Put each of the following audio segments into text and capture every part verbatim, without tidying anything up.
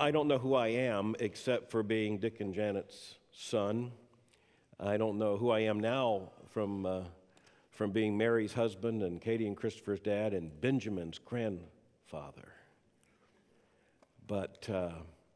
I don't know who I am except for being Dick and Janet's son. I don't know who I am now from, uh, from being Mary's husband and Katie and Christopher's dad and Benjamin's grandfather. But uh,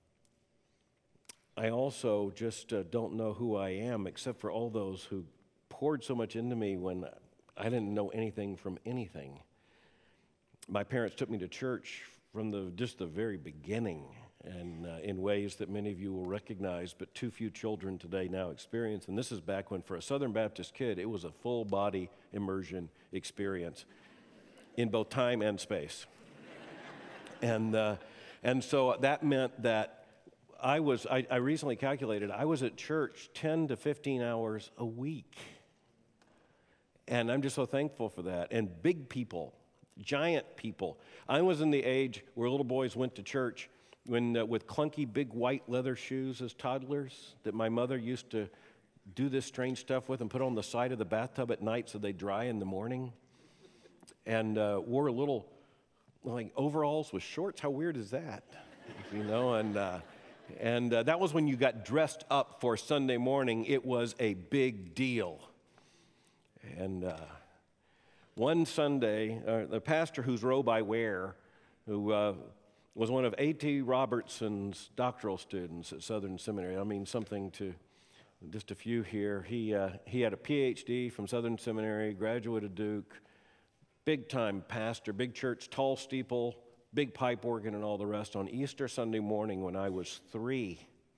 I also just uh, don't know who I am except for all those who poured so much into me when I didn't know anything from anything. My parents took me to church from the just the very beginning, and uh, in ways that many of you will recognize, but too few children today now experience. And this is back when, for a Southern Baptist kid, it was a full-body immersion experience in both time and space. and uh, and so that meant that I was, I, I recently calculated, I was at church ten to fifteen hours a week. And I'm just so thankful for that. And big people, giant people. I was in the age where little boys went to church when uh, with clunky big white leather shoes as toddlers that my mother used to do this strange stuff with and put on the side of the bathtub at night so they dry in the morning. And uh, wore little like overalls with shorts. How weird is that? You know, and uh, and uh, that was when you got dressed up for Sunday morning. It was a big deal. And uh, one Sunday, uh, the pastor whose robe I wear, who uh, was one of A T Robertson's doctoral students at Southern Seminary, I mean something to just a few here, he, uh, he had a P H D from Southern Seminary, graduate of Duke, big-time pastor, big church, tall steeple, big pipe organ and all the rest on Easter Sunday morning when I was three.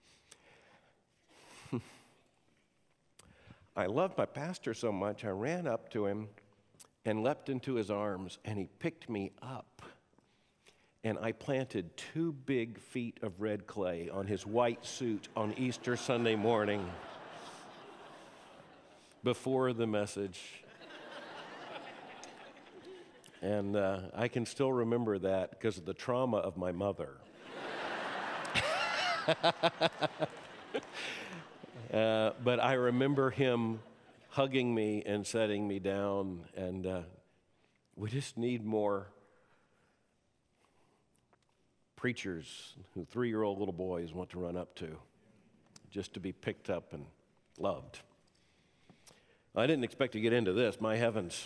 I loved my pastor so much, I ran up to him and leapt into his arms, and he picked me up. And I planted two big feet of red clay on his white suit on Easter Sunday morning before the message. And uh, I can still remember that because of the trauma of my mother. Uh, but I remember him hugging me and setting me down, and uh, we just need more preachers who three-year-old little boys want to run up to, just to be picked up and loved. I didn't expect to get into this, my heavens.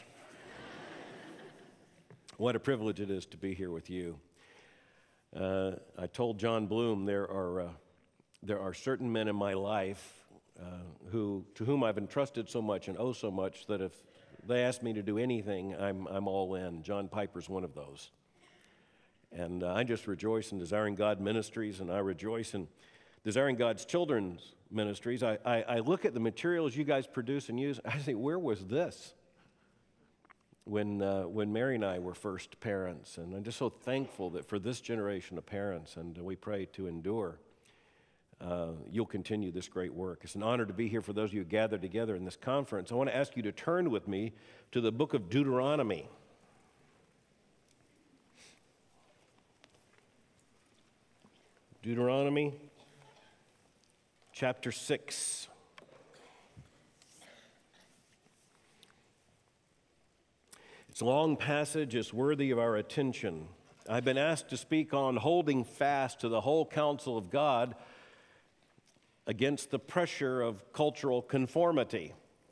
What a privilege it is to be here with you. Uh, I told John Bloom there are, uh, there are certain men in my life Uh, who, to whom I've entrusted so much and owe so much that if they ask me to do anything, I'm, I'm all in. John Piper's one of those. And uh, I just rejoice in Desiring God Ministries, and I rejoice in Desiring God's Children's Ministries. I, I, I look at the materials you guys produce and use, I think, where was this when, uh, when Mary and I were first parents? And I'm just so thankful that for this generation of parents, and we pray to endure, Uh, you'll continue this great work. It's an honor to be here for those of you who gathered together in this conference. I want to ask you to turn with me to the book of Deuteronomy. Deuteronomy chapter six. It's a long passage. It's worthy of our attention. I've been asked to speak on holding fast to the whole counsel of God against the pressure of cultural conformity.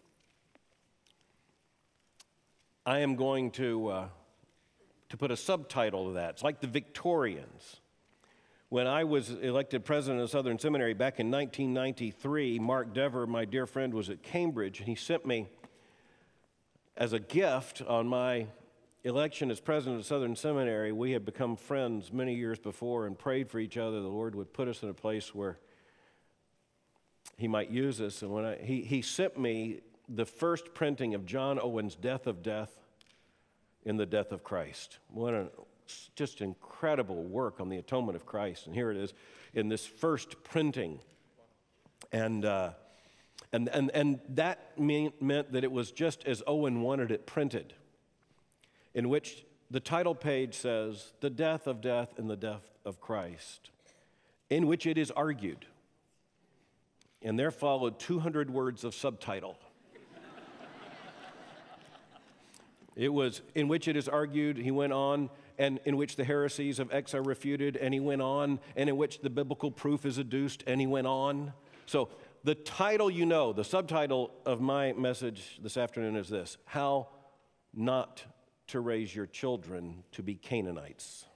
I am going to, uh, to put a subtitle to that. It's like the Victorians. When I was elected president of Southern Seminary back in nineteen ninety-three, Mark Dever, my dear friend, was at Cambridge, and he sent me as a gift on my election as president of Southern Seminary. We had become friends many years before and prayed for each other. The Lord would put us in a place where He might use us. And when I, he, he sent me the first printing of John Owen's Death of Death in the Death of Christ. What a just incredible work on the atonement of Christ. And here it is in this first printing. And uh, and and and that mean, meant that it was just as Owen wanted it printed, in which the title page says, "The Death of Death and the Death of Christ," in which it is argued. And there followed two hundred words of subtitle. It was in which it is argued, he went on, and in which the heresies of X are refuted, and he went on, and in which the biblical proof is adduced, and he went on. So the title you know, the subtitle of my message this afternoon is this: How Not to Raise Your Children to be Canaanites.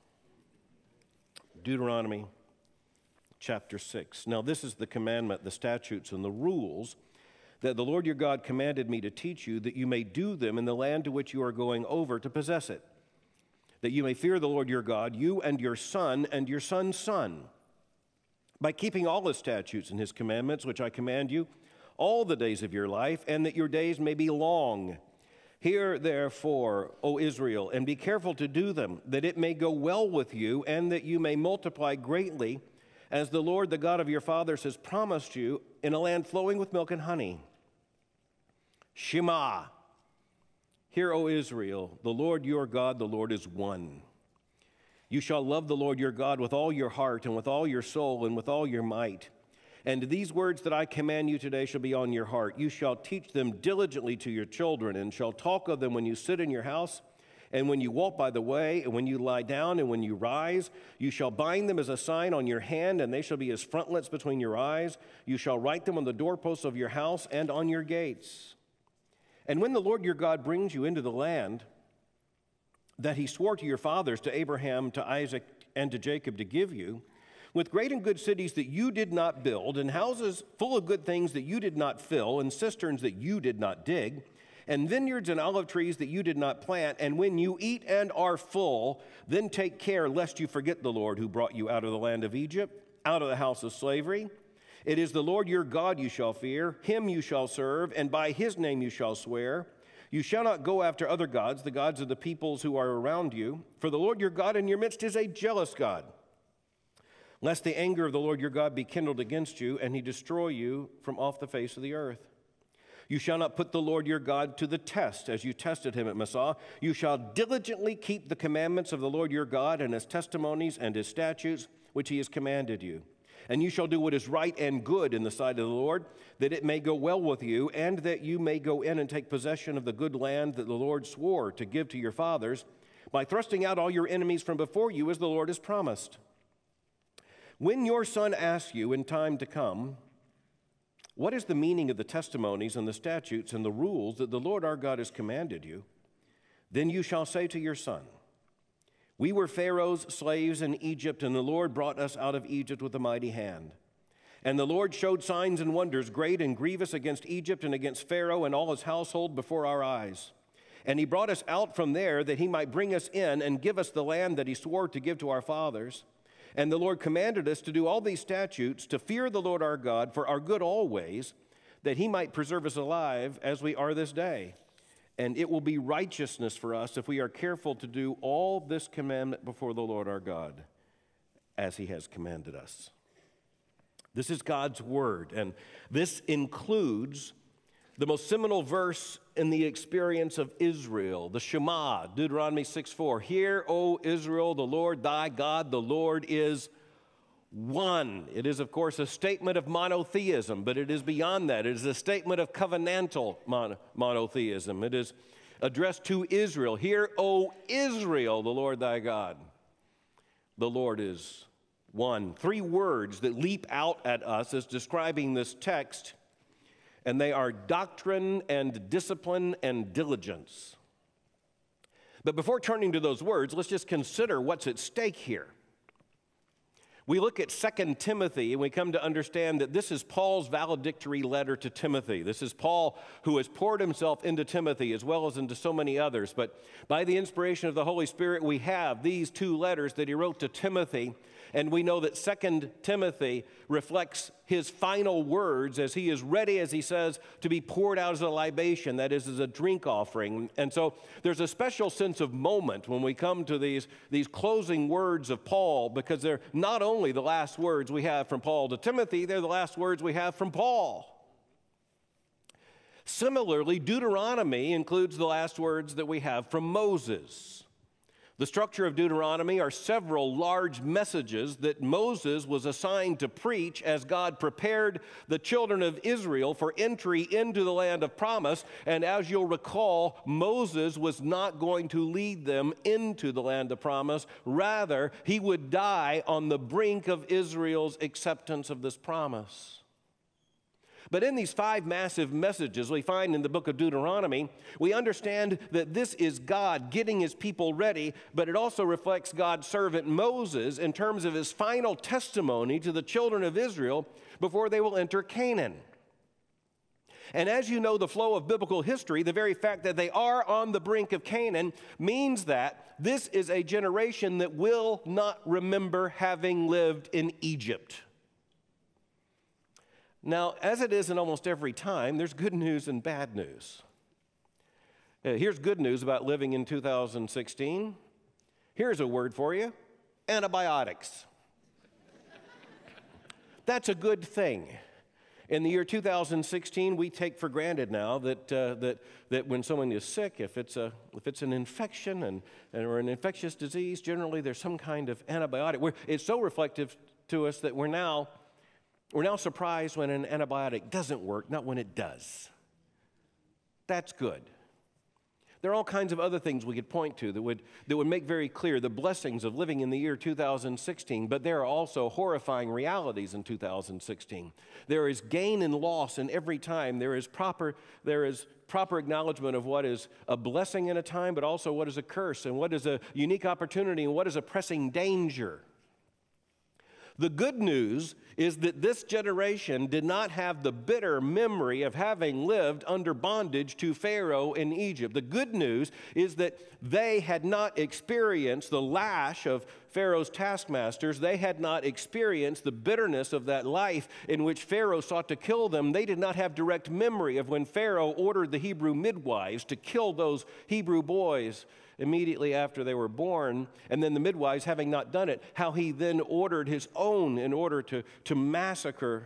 Deuteronomy chapter six. Now this is the commandment, the statutes, and the rules that the Lord your God commanded me to teach you, that you may do them in the land to which you are going over to possess it, that you may fear the Lord your God, you and your son and your son's son, by keeping all his statutes and his commandments, which I command you, all the days of your life, and that your days may be long. Hear therefore, O Israel, and be careful to do them, that it may go well with you, and that you may multiply greatly, as the Lord, the God of your fathers, has promised you, in a land flowing with milk and honey. Shema. Hear, O Israel, the Lord your God, the Lord is one. You shall love the Lord your God with all your heart and with all your soul and with all your might. And these words that I command you today shall be on your heart. You shall teach them diligently to your children, and shall talk of them when you sit in your house, and when you walk by the way, and when you lie down, and when you rise. You shall bind them as a sign on your hand, and they shall be as frontlets between your eyes. You shall write them on the doorposts of your house and on your gates. And when the Lord your God brings you into the land that he swore to your fathers, to Abraham, to Isaac, and to Jacob to give you, with great and good cities that you did not build, and houses full of good things that you did not fill, and cisterns that you did not dig, and vineyards and olive trees that you did not plant, and when you eat and are full, then take care lest you forget the Lord who brought you out of the land of Egypt, out of the house of slavery. It is the Lord your God you shall fear, him you shall serve, and by his name you shall swear. You shall not go after other gods, the gods of the peoples who are around you, for the Lord your God in your midst is a jealous God, lest the anger of the Lord your God be kindled against you, and he destroy you from off the face of the earth. You shall not put the Lord your God to the test, as you tested him at Massah. You shall diligently keep the commandments of the Lord your God, and his testimonies and his statutes, which he has commanded you. And you shall do what is right and good in the sight of the Lord, that it may go well with you, and that you may go in and take possession of the good land that the Lord swore to give to your fathers, by thrusting out all your enemies from before you, as the Lord has promised. When your son asks you in time to come, what is the meaning of the testimonies and the statutes and the rules that the Lord our God has commanded you, then you shall say to your son, we were Pharaoh's slaves in Egypt, and the Lord brought us out of Egypt with a mighty hand. And the Lord showed signs and wonders, great and grievous, against Egypt and against Pharaoh and all his household before our eyes. And he brought us out from there that he might bring us in and give us the land that he swore to give to our fathers. And the Lord commanded us to do all these statutes, to fear the Lord our God for our good always, that he might preserve us alive as we are this day. And it will be righteousness for us if we are careful to do all this commandment before the Lord our God, as he has commanded us. This is God's word, and this includes the most seminal verse in the experience of Israel, the Shema, Deuteronomy six four. Hear, O Israel, the Lord thy God, the Lord is one. It is, of course, a statement of monotheism, but it is beyond that. It is a statement of covenantal mon- monotheism. It is addressed to Israel. Hear, O Israel, the Lord thy God. The Lord is one. Three words that leap out at us as describing this text, and they are doctrine and discipline and diligence. But before turning to those words, let's just consider what's at stake here. We look at Second Timothy, and we come to understand that this is Paul's valedictory letter to Timothy. This is Paul who has poured himself into Timothy as well as into so many others. But by the inspiration of the Holy Spirit, we have these two letters that he wrote to Timothy, and we know that Second Timothy reflects his final words as he is ready, as he says, to be poured out as a libation, that is, as a drink offering. And so there's a special sense of moment when we come to these, these closing words of Paul, because they're not only the last words we have from Paul to Timothy, they're the last words we have from Paul. Similarly, Deuteronomy includes the last words that we have from Moses. The structure of Deuteronomy are several large messages that Moses was assigned to preach as God prepared the children of Israel for entry into the land of promise. And as you'll recall, Moses was not going to lead them into the land of promise. Rather, he would die on the brink of Israel's acceptance of this promise. But in these five massive messages we find in the book of Deuteronomy, we understand that this is God getting his people ready, but it also reflects God's servant Moses in terms of his final testimony to the children of Israel before they will enter Canaan. And as you know the flow of biblical history, the very fact that they are on the brink of Canaan means that this is a generation that will not remember having lived in Egypt. Now, as it is in almost every time, there's good news and bad news. Uh, here's good news about living in two thousand sixteen. Here's a word for you: antibiotics. That's a good thing. In the year two thousand sixteen, we take for granted now that, uh, that, that when someone is sick, if it's, a, if it's an infection and, and, or an infectious disease, generally there's some kind of antibiotic. We're, it's so reflective to us that we're now We're now surprised when an antibiotic doesn't work, not when it does. That's good. There are all kinds of other things we could point to that would, that would make very clear the blessings of living in the year two thousand sixteen, but there are also horrifying realities in two thousand sixteen. There is gain and loss in every time. There is proper, there is proper acknowledgement of what is a blessing in a time, but also what is a curse, and what is a unique opportunity, and what is a pressing danger. The good news is that this generation did not have the bitter memory of having lived under bondage to Pharaoh in Egypt. The good news is that they had not experienced the lash of Pharaoh's taskmasters. They had not experienced the bitterness of that life in which Pharaoh sought to kill them. They did not have direct memory of when Pharaoh ordered the Hebrew midwives to kill those Hebrew boys immediately after they were born, and then the midwives, having not done it, how he then ordered his own in order to, to massacre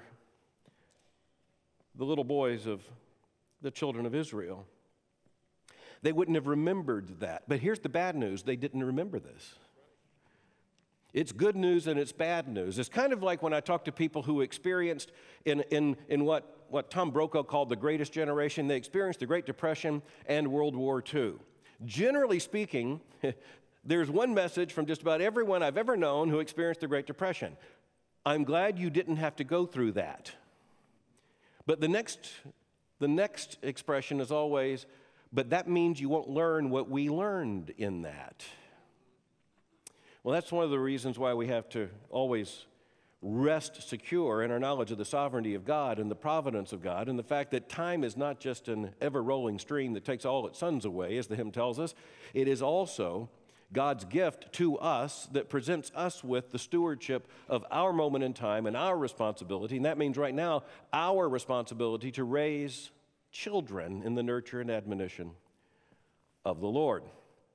the little boys of the children of Israel. They wouldn't have remembered that. But here's the bad news: they didn't remember this. It's good news and it's bad news. It's kind of like when I talk to people who experienced in, in, in what, what Tom Brokaw called the greatest generation. They experienced the Great Depression and World War Two. Generally speaking, there's one message from just about everyone I've ever known who experienced the Great Depression: I'm glad you didn't have to go through that. But the next, the next expression is always, but that means you won't learn what we learned in that. Well, that's one of the reasons why we have to always rest secure in our knowledge of the sovereignty of God and the providence of God, and the fact that time is not just an ever-rolling stream that takes all its suns away, as the hymn tells us. It is also God's gift to us that presents us with the stewardship of our moment in time and our responsibility. And that means right now our responsibility to raise children in the nurture and admonition of the Lord.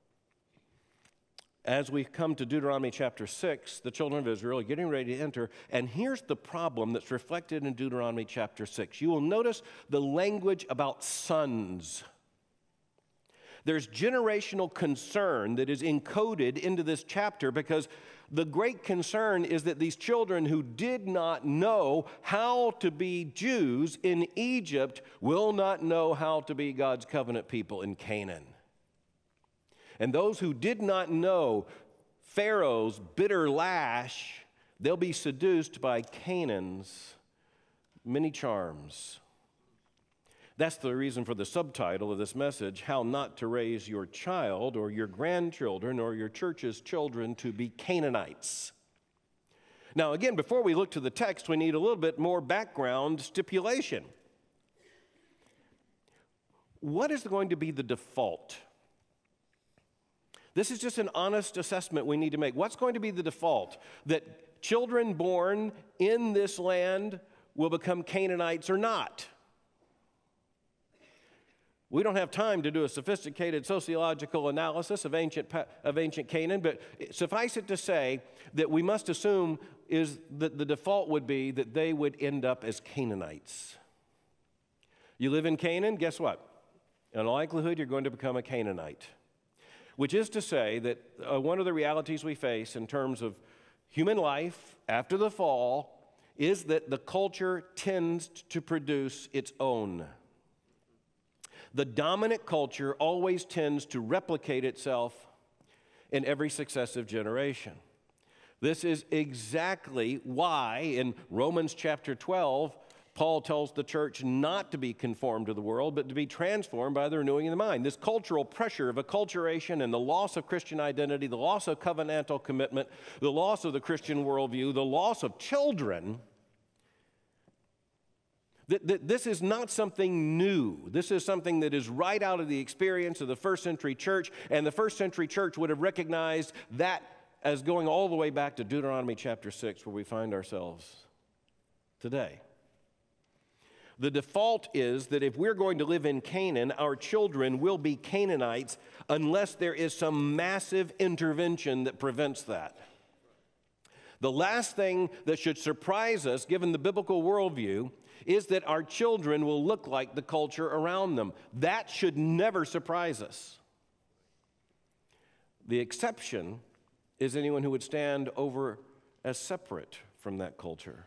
As we come to Deuteronomy chapter six, the children of Israel are getting ready to enter, and here's the problem that's reflected in Deuteronomy chapter six. You will notice the language about sons. There's generational concern that is encoded into this chapter, because the great concern is that these children who did not know how to be Jews in Egypt will not know how to be God's covenant people in Canaan. And those who did not know Pharaoh's bitter lash, they'll be seduced by Canaan's many charms. That's the reason for the subtitle of this message: How Not to Raise Your Child or Your Grandchildren or Your Church's Children to be Canaanites. Now, again, before we look to the text, we need a little bit more background stipulation. What is going to be the default? This is just an honest assessment we need to make. What's going to be the default? That children born in this land will become Canaanites or not? We don't have time to do a sophisticated sociological analysis of ancient, of ancient Canaan, but suffice it to say that we must assume is that the default would be that they would end up as Canaanites. You live in Canaan, guess what? In all likelihood, you're going to become a Canaanite. which is to say that uh, one of the realities we face in terms of human life after the fall is that the culture tends to produce its own. The dominant culture always tends to replicate itself in every successive generation. This is exactly why in Romans chapter twelve, Paul tells the church not to be conformed to the world, but to be transformed by the renewing of the mind. This cultural pressure of acculturation and the loss of Christian identity, the loss of covenantal commitment, the loss of the Christian worldview, the loss of children, th- th- this is not something new. This is something that is right out of the experience of the first century church, and the first century church would have recognized that as going all the way back to Deuteronomy chapter six, where we find ourselves today. The default is that if we're going to live in Canaan, our children will be Canaanites unless there is some massive intervention that prevents that. The last thing that should surprise us, given the biblical worldview, is that our children will look like the culture around them. That should never surprise us. The exception is anyone who would stand over as separate from that culture.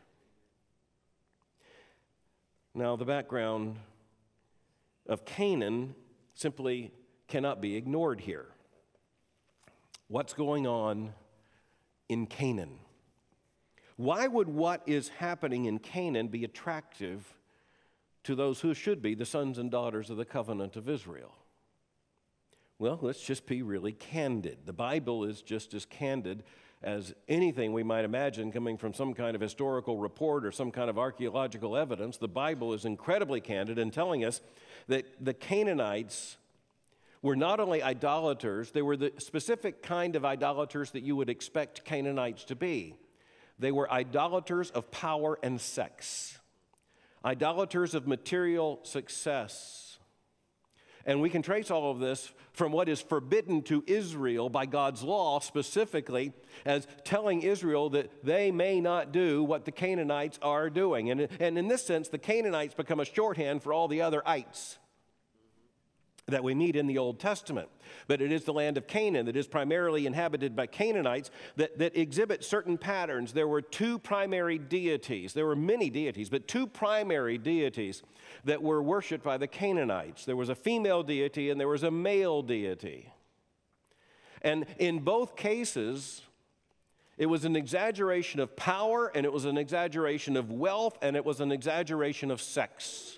Now, the background of Canaan simply cannot be ignored here. What's going on in Canaan? Why would what is happening in Canaan be attractive to those who should be the sons and daughters of the covenant of Israel? Well, let's just be really candid. The Bible is just as candid as anything we might imagine coming from some kind of historical report or some kind of archaeological evidence. The Bible is incredibly candid in telling us that the Canaanites were not only idolaters, they were the specific kind of idolaters that you would expect Canaanites to be. They were idolaters of power and sex, idolaters of material success. And we can trace all of this from what is forbidden to Israel by God's law, specifically as telling Israel that they may not do what the Canaanites are doing. And, and in this sense, the Canaanites become a shorthand for all the other ites that we meet in the Old Testament. But it is the land of Canaan that is primarily inhabited by Canaanites that, that exhibit certain patterns. There were two primary deities. There were many deities, but two primary deities that were worshipped by the Canaanites. There was a female deity and there was a male deity. And in both cases, it was an exaggeration of power, and it was an exaggeration of wealth, and it was an exaggeration of sex.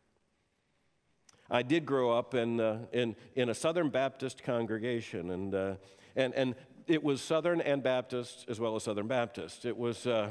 I did grow up in, uh, in, in a Southern Baptist congregation, and, uh, and, and it was Southern and Baptist as well as Southern Baptist. It was, uh,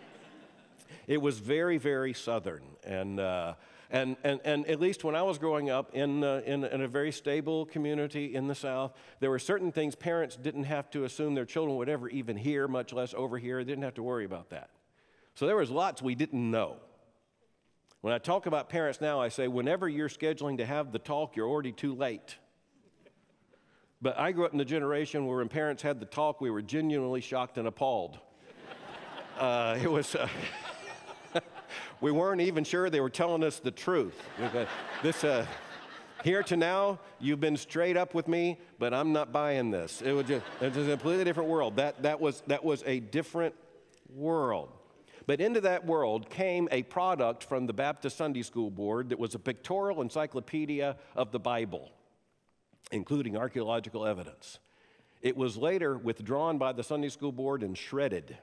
it was very, very Southern, and, uh, and, and, and at least when I was growing up in, uh, in, in a very stable community in the South, there were certain things parents didn't have to assume their children would ever even hear, much less overhear. They didn't have to worry about that. So there was lots we didn't know. When I talk about parents now, I say, whenever you're scheduling to have the talk, you're already too late. But I grew up in the generation where when parents had the talk, we were genuinely shocked and appalled. Uh, it was, uh, we weren't even sure they were telling us the truth. This, uh, here to now, you've been straight up with me, but I'm not buying this. It was, just, it was a completely different world. That, that, was, that was a different world. But into that world came a product from the Baptist Sunday School Board that was a pictorial encyclopedia of the Bible, including archaeological evidence. It was later withdrawn by the Sunday School Board and shredded.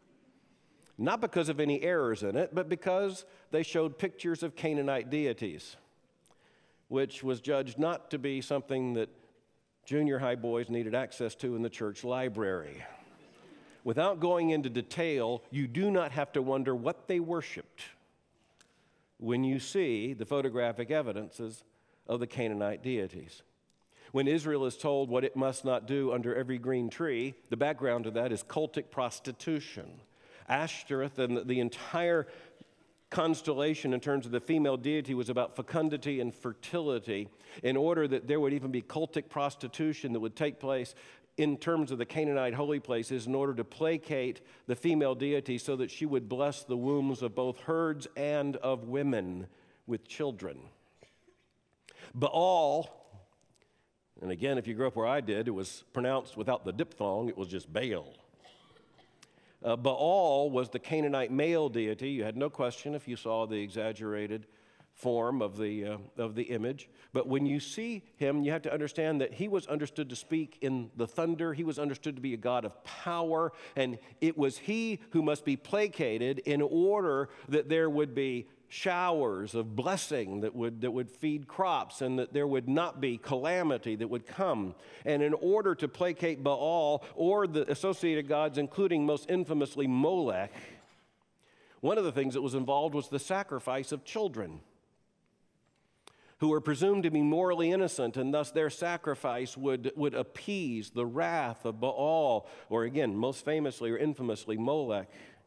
Not because of any errors in it, but because they showed pictures of Canaanite deities, which was judged not to be something that junior high boys needed access to in the church library. Without going into detail, you do not have to wonder what they worshiped when you see the photographic evidences of the Canaanite deities. When Israel is told what it must not do under every green tree, the background to that is cultic prostitution. Ashtoreth and the entire constellation in terms of the female deity was about fecundity and fertility, in order that there would even be cultic prostitution that would take place in terms of the Canaanite holy places in order to placate the female deity so that she would bless the wombs of both herds and of women with children. Baal, And again, if you grew up where I did, it was pronounced without the diphthong, it was just Baal. Uh, Baal was the Canaanite male deity. You had no question if you saw the exaggerated form of the, uh, of the image. But when you see him, you have to understand that he was understood to speak in the thunder. He was understood to be a god of power. And it was he who must be placated in order that there would be showers of blessing that would, that would feed crops, and that there would not be calamity that would come. And in order to placate Baal or the associated gods, including most infamously Molech, one of the things that was involved was the sacrifice of children who were presumed to be morally innocent, and thus their sacrifice would, would appease the wrath of Baal, or again, most famously or infamously, Molech.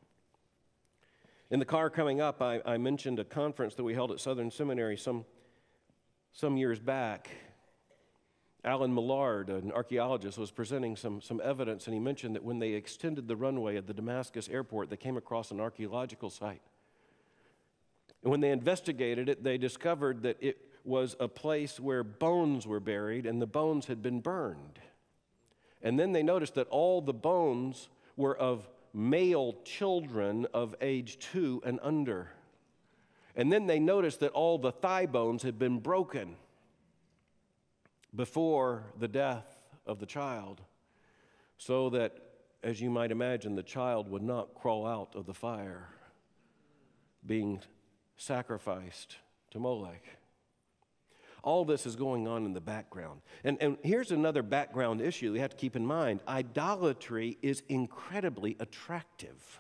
In the car coming up, I, I mentioned a conference that we held at Southern Seminary some, some years back. Alan Millard, an archaeologist, was presenting some, some evidence, and he mentioned that when they extended the runway at the Damascus airport, they came across an archaeological site. And when they investigated it, they discovered that it was a place where bones were buried, and the bones had been burned. And then they noticed that all the bones were of male children of age two and under. And then they noticed that all the thigh bones had been broken before the death of the child, so that, as you might imagine, the child would not crawl out of the fire being sacrificed to Molech. All this is going on in the background. And, and here's another background issue we have to keep in mind. Idolatry is incredibly attractive.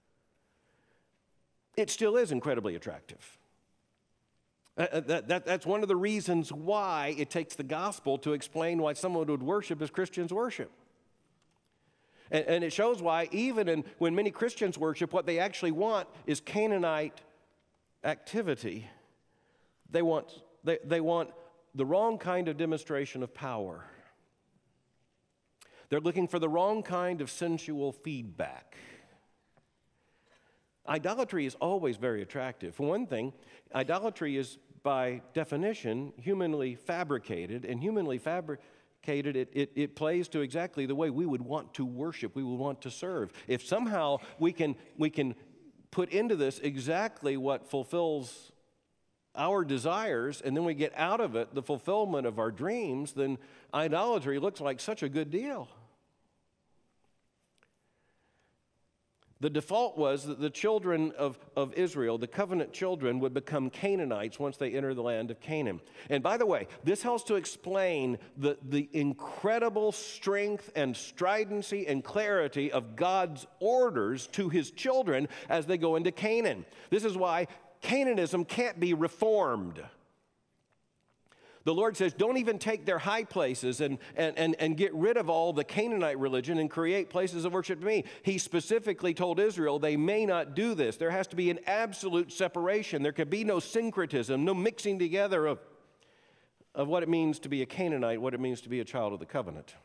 It still is incredibly attractive. Uh, that, that, that's one of the reasons why it takes the gospel to explain why someone would worship as Christians worship. And, and it shows why even in, when many Christians worship, what they actually want is Canaanite activity. They want They, they want the wrong kind of demonstration of power. They're looking for the wrong kind of sensual feedback. Idolatry is always very attractive. For one thing, idolatry is by definition humanly fabricated, and humanly fabricated, it, it, it plays to exactly the way we would want to worship, we would want to serve. If somehow we can, we can put into this exactly what fulfills our desires, and then we get out of it the fulfillment of our dreams, then idolatry looks like such a good deal. The default was that the children of, of Israel, the covenant children, would become Canaanites once they enter the land of Canaan. And by the way, this helps to explain the, the incredible strength and stridency and clarity of God's orders to his children as they go into Canaan. This is why Canaanism can't be reformed. The Lord says, don't even take their high places and, and, and, and get rid of all the Canaanite religion and create places of worship to me. He specifically told Israel they may not do this. There has to be an absolute separation. There could be no syncretism, no mixing together of, of what it means to be a Canaanite, what it means to be a child of the covenant.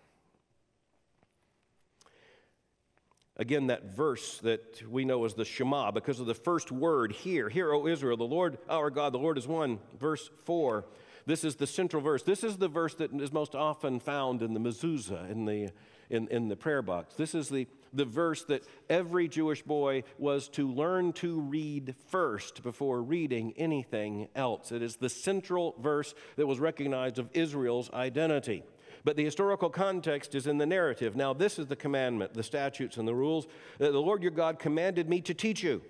Again, that verse that we know as the Shema, because of the first word here, hear, O Israel, the Lord, our God, the Lord is one, verse four. This is the central verse. This is the verse that is most often found in the mezuzah, in the, in, in the prayer box. This is the, the verse that every Jewish boy was to learn to read first before reading anything else. It is the central verse that was recognized of Israel's identity. But the historical context is in the narrative. Now, this is the commandment, the statutes and the rules that the Lord your God commanded me to teach you.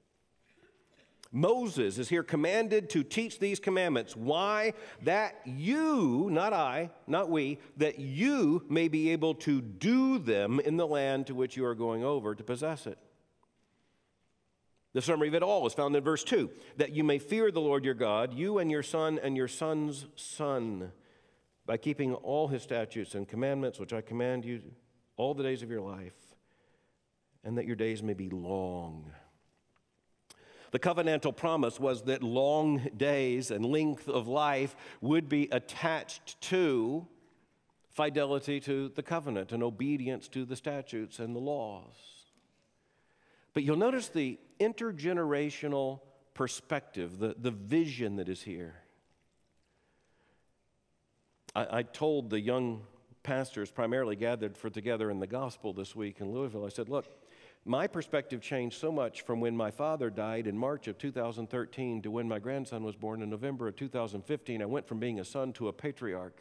Moses is here commanded to teach these commandments. Why? That you, not I, not we, that you may be able to do them in the land to which you are going over to possess it. The summary of it all is found in verse two. That you may fear the Lord your God, you and your son and your son's son, by keeping all his statutes and commandments, which I command you all the days of your life, and that your days may be long. The covenantal promise was that long days and length of life would be attached to fidelity to the covenant and obedience to the statutes and the laws. But you'll notice the intergenerational perspective, the, the vision that is here. I, I told the young pastors primarily gathered for Together in the Gospel this week in Louisville, I said, look, my perspective changed so much from when my father died in March of two thousand thirteen to when my grandson was born in November of two thousand fifteen. I went from being a son to a patriarch.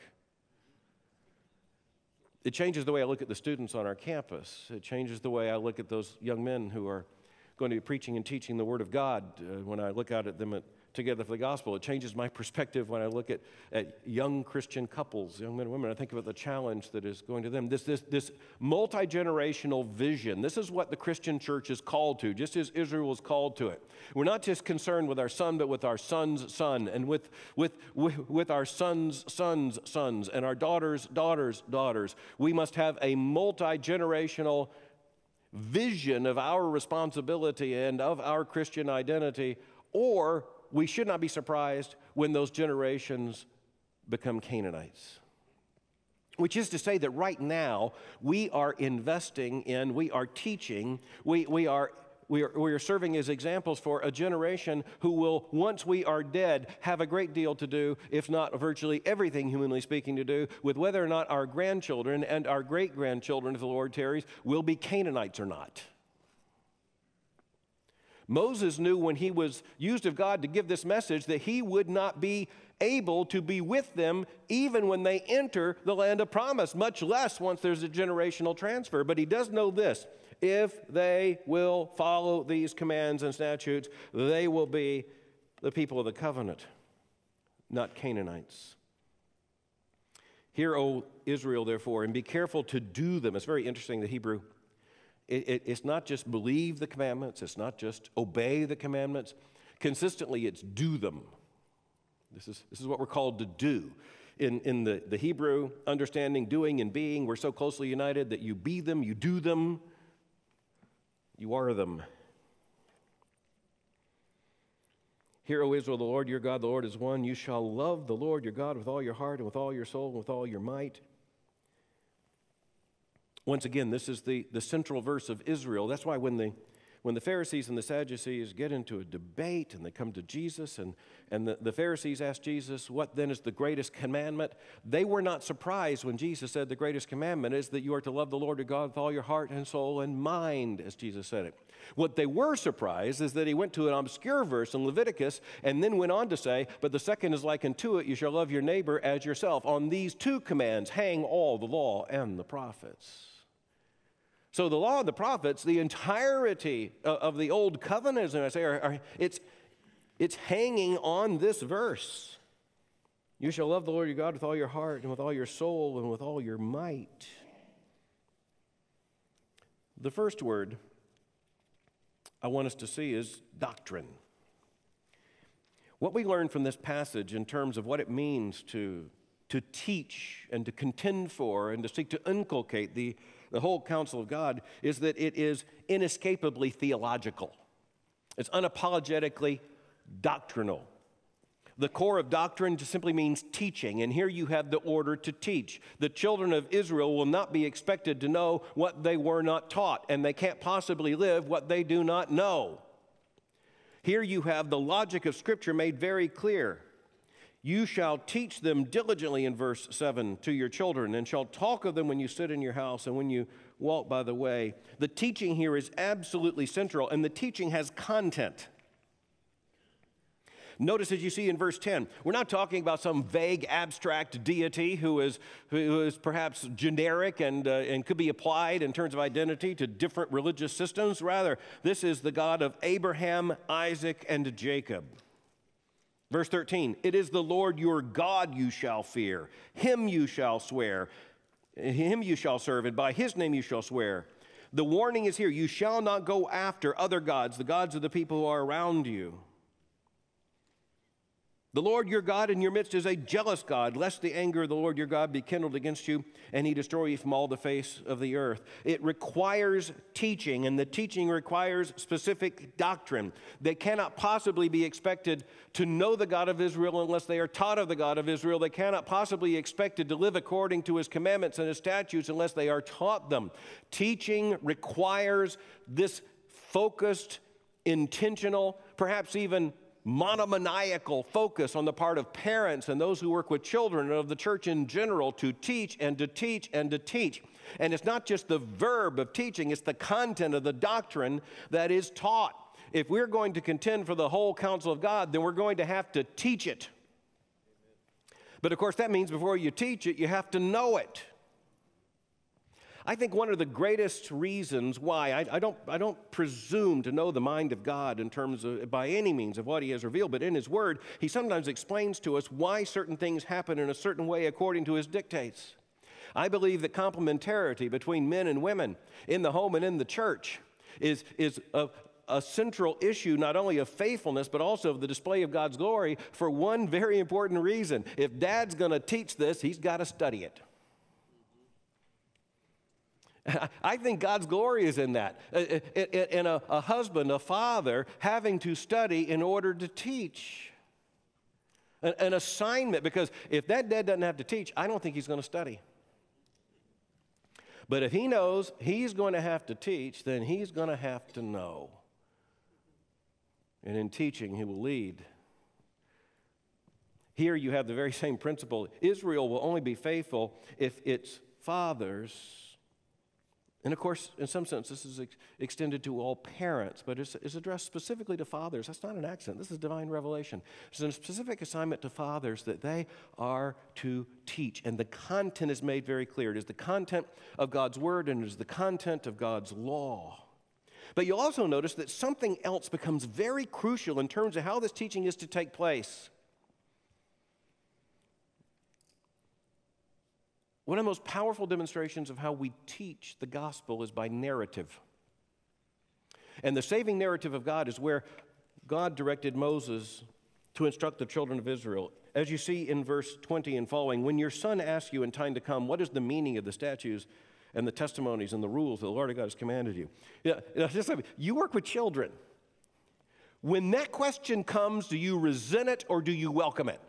It changes the way I look at the students on our campus. It changes the way I look at those young men who are going to be preaching and teaching the Word of God. Uh, when I look out at them at Together for the Gospel, it changes my perspective when I look at, at young Christian couples, young men and women. I think about the challenge that is going to them. This, this, this multi-generational vision, this is what the Christian church is called to, just as Israel was called to it. We're not just concerned with our son, but with our son's son, and with, with, with, with our son's son's sons, and our daughter's daughter's daughters. We must have a multi-generational vision of our responsibility and of our Christian identity, or we should not be surprised when those generations become Canaanites. Which is to say that right now, we are investing in, we are teaching, we, we, are, we, are, we are serving as examples for a generation who will, once we are dead, have a great deal to do, if not virtually everything, humanly speaking, to do with whether or not our grandchildren and our great-grandchildren, if the Lord tarries, will be Canaanites or not. Moses knew when he was used of God to give this message that he would not be able to be with them even when they enter the land of promise, much less once there's a generational transfer. But he does know this: if they will follow these commands and statutes, they will be the people of the covenant, not Canaanites. Hear, O Israel, therefore, and be careful to do them. It's very interesting, the Hebrew. It, it, it's not just believe the commandments. It's not just obey the commandments. Consistently, it's do them. This is, this is what we're called to do. In, in the, the Hebrew understanding, doing and being, we're so closely united that you be them, you do them, you are them. Hear, O Israel, the Lord your God, the Lord is one. You shall love the Lord your God with all your heart and with all your soul and with all your might. Once again, this is the, the central verse of Israel. That's why when the, when the Pharisees and the Sadducees get into a debate and they come to Jesus and, and the, the Pharisees ask Jesus, what then is the greatest commandment? They were not surprised when Jesus said the greatest commandment is that you are to love the Lord your God with all your heart and soul and mind, as Jesus said it. What they were surprised is that he went to an obscure verse in Leviticus and then went on to say, but the second is like unto it, you shall love your neighbor as yourself. On these two commands hang all the law and the prophets. So the law and the prophets, the entirety of the old covenant, as I say, are, are, it's, it's hanging on this verse. You shall love the Lord your God with all your heart and with all your soul and with all your might. The first word I want us to see is doctrine. What we learn from this passage in terms of what it means to, to teach and to contend for and to seek to inculcate the The whole counsel of God is that it is inescapably theological. It's unapologetically doctrinal. The core of doctrine just simply means teaching, and here you have the order to teach. The children of Israel will not be expected to know what they were not taught, and they can't possibly live what they do not know. Here you have the logic of Scripture made very clear. You shall teach them diligently, in verse seven, to your children, and shall talk of them when you sit in your house and when you walk by the way. The teaching here is absolutely central, and the teaching has content. Notice, as you see in verse ten, we're not talking about some vague, abstract deity who is, who is perhaps generic and, uh, and could be applied in terms of identity to different religious systems. Rather, this is the God of Abraham, Isaac, and Jacob. Verse thirteen, it is the Lord your God you shall fear. Him you shall swear. Him you shall serve, and by his name you shall swear. The warning is here. You shall not go after other gods, the gods of the people who are around you. The Lord your God in your midst is a jealous God, lest the anger of the Lord your God be kindled against you, and he destroy you from all the face of the earth. It requires teaching, and the teaching requires specific doctrine. They cannot possibly be expected to know the God of Israel unless they are taught of the God of Israel. They cannot possibly be expected to live according to his commandments and his statutes unless they are taught them. Teaching requires this focused, intentional, perhaps even monomaniacal focus on the part of parents and those who work with children and of the church in general to teach and to teach and to teach. And it's not just the verb of teaching, it's the content of the doctrine that is taught. If we're going to contend for the whole counsel of God, then we're going to have to teach it. But of course, that means before you teach it, you have to know it. I think one of the greatest reasons why, I, I, don't, I don't presume to know the mind of God in terms of, by any means, of what He has revealed, but in His Word, He sometimes explains to us why certain things happen in a certain way according to His dictates. I believe that complementarity between men and women in the home and in the church is, is a, a central issue not only of faithfulness, but also of the display of God's glory for one very important reason. If Dad's going to teach this, he's got to study it. I think God's glory is in that. In a, a husband, a father, having to study in order to teach. An, an assignment, because if that dad doesn't have to teach, I don't think he's going to study. But if he knows he's going to have to teach, then he's going to have to know. And in teaching, he will lead. Here you have the very same principle. Israel will only be faithful if its fathers. And of course, in some sense, this is ex- extended to all parents, but it's, it's addressed specifically to fathers. That's not an accident. This is divine revelation. It's a specific assignment to fathers that they are to teach. And the content is made very clear. It is the content of God's word and it is the content of God's law. But you'll also notice that something else becomes very crucial in terms of how this teaching is to take place. One of the most powerful demonstrations of how we teach the gospel is by narrative. And the saving narrative of God is where God directed Moses to instruct the children of Israel. As you see in verse twenty and following, when your son asks you in time to come, what is the meaning of the statutes and the testimonies and the rules that the Lord God has commanded you? Yeah, just like, you work with children. When that question comes, do you resent it or do you welcome it?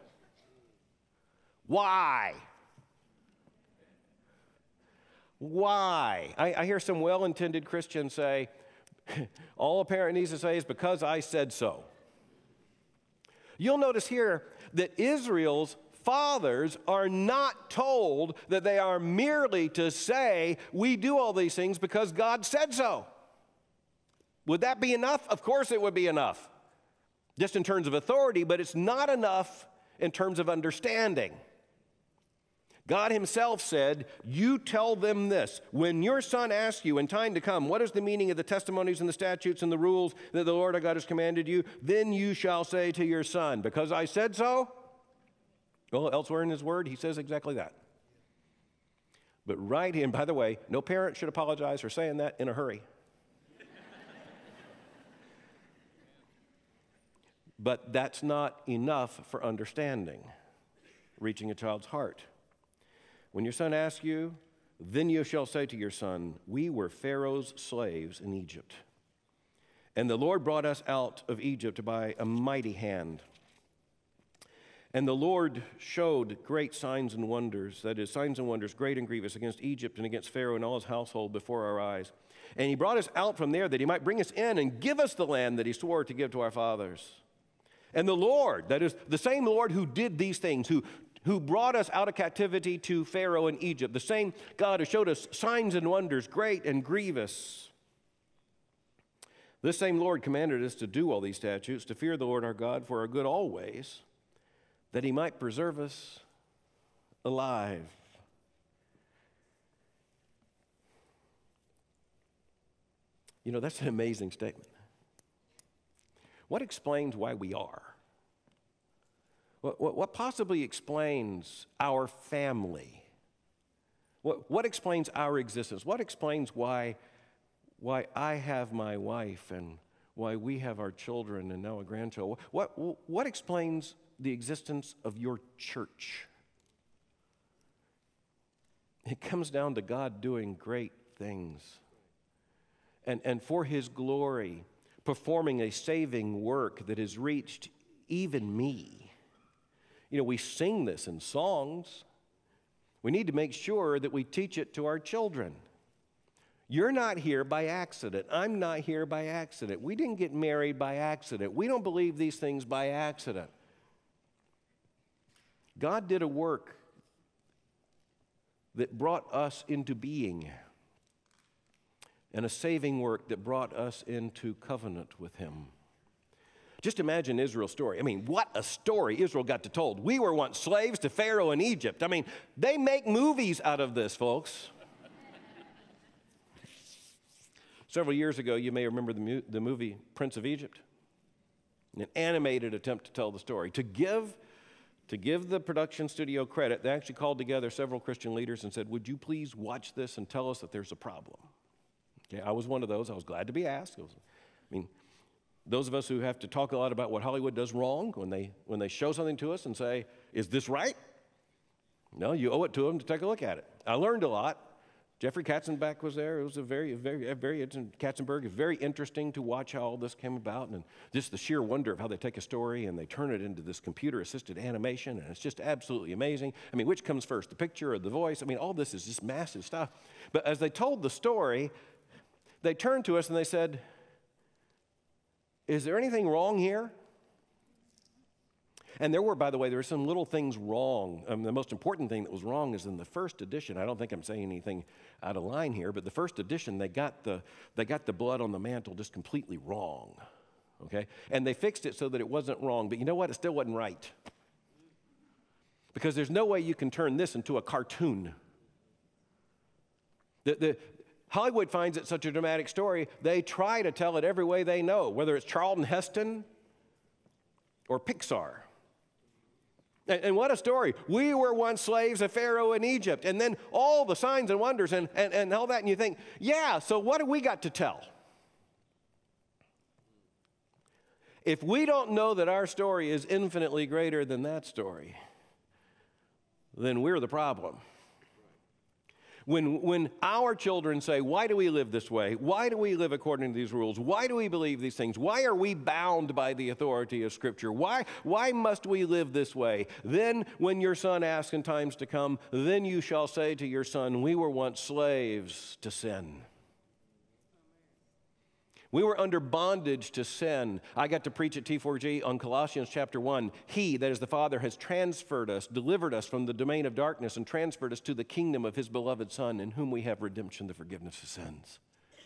Why? Why? I, I hear some well-intended Christians say, all a parent needs to say is because I said so. You'll notice here that Israel's fathers are not told that they are merely to say, we do all these things because God said so. Would that be enough? Of course it would be enough, just in terms of authority, but it's not enough in terms of understanding. God himself said, you tell them this. When your son asks you in time to come, what is the meaning of the testimonies and the statutes and the rules that the Lord our God has commanded you? Then you shall say to your son, because I said so? Well, elsewhere in his word, he says exactly that. But right here, and by the way, no parent should apologize for saying that in a hurry. But that's not enough for understanding, reaching a child's heart. When your son asks you, then you shall say to your son, we were Pharaoh's slaves in Egypt. And the Lord brought us out of Egypt by a mighty hand. And the Lord showed great signs and wonders, that is, signs and wonders, great and grievous, against Egypt and against Pharaoh and all his household before our eyes. And he brought us out from there that he might bring us in and give us the land that he swore to give to our fathers. And the Lord, that is, the same Lord who did these things, who who brought us out of captivity to Pharaoh in Egypt, the same God who showed us signs and wonders, great and grievous. This same Lord commanded us to do all these statutes, to fear the Lord our God for our good always, that he might preserve us alive. You know, that's an amazing statement. What explains why we are? What, what, what possibly explains our family? What, what explains our existence? What explains why, why I have my wife and why we have our children and now a grandchild? What, what, what explains the existence of your church? It comes down to God doing great things. And, and for his glory, performing a saving work that has reached even me. You know, we sing this in songs. We need to make sure that we teach it to our children. You're not here by accident. I'm not here by accident. We didn't get married by accident. We don't believe these things by accident. God did a work that brought us into being, and a saving work that brought us into covenant with him. Just imagine Israel's story. I mean, what a story Israel got to told. We were once slaves to Pharaoh in Egypt. I mean, they make movies out of this, folks. Several years ago, you may remember the, mu- the movie Prince of Egypt, an animated attempt to tell the story. To give, to give the production studio credit, they actually called together several Christian leaders and said, would you please watch this and tell us that there's a problem? Okay, I was one of those. I was glad to be asked. Was, I mean, those of us who have to talk a lot about what Hollywood does wrong, when they, when they show something to us and say, is this right? No, you owe it to them to take a look at it. I learned a lot. Jeffrey Katzenbach was there. It was a very, very, very, Katzenberg. It's very interesting to watch how all this came about, and just the sheer wonder of how they take a story and they turn it into this computer-assisted animation, and it's just absolutely amazing. I mean, which comes first, the picture or the voice? I mean, all this is just massive stuff. But as they told the story, they turned to us and they said, is there anything wrong here? And there were, by the way, there were some little things wrong. Um, the most important thing that was wrong is in the first edition. I don't think I'm saying anything out of line here, but the first edition, they got the, they got the blood on the mantle just completely wrong, okay? And they fixed it so that it wasn't wrong, but you know what? It still wasn't right. Because there's no way you can turn this into a cartoon. The, the, Hollywood finds it such a dramatic story, they try to tell it every way they know, whether it's Charlton Heston or Pixar. And, and what a story. We were once slaves of Pharaoh in Egypt, and then all the signs and wonders and, and, and all that, and you think, yeah, so what do we got to tell? If we don't know that our story is infinitely greater than that story, then we're the problem. When, when our children say, why do we live this way? Why do we live according to these rules? Why do we believe these things? Why are we bound by the authority of Scripture? Why, why must we live this way? Then when your son asks in times to come, then you shall say to your son, we were once slaves to sin. We were under bondage to sin. I got to preach at T four G on Colossians chapter one. He, that is the Father, has transferred us, delivered us from the domain of darkness and transferred us to the kingdom of his beloved Son, in whom we have redemption, the forgiveness of sins.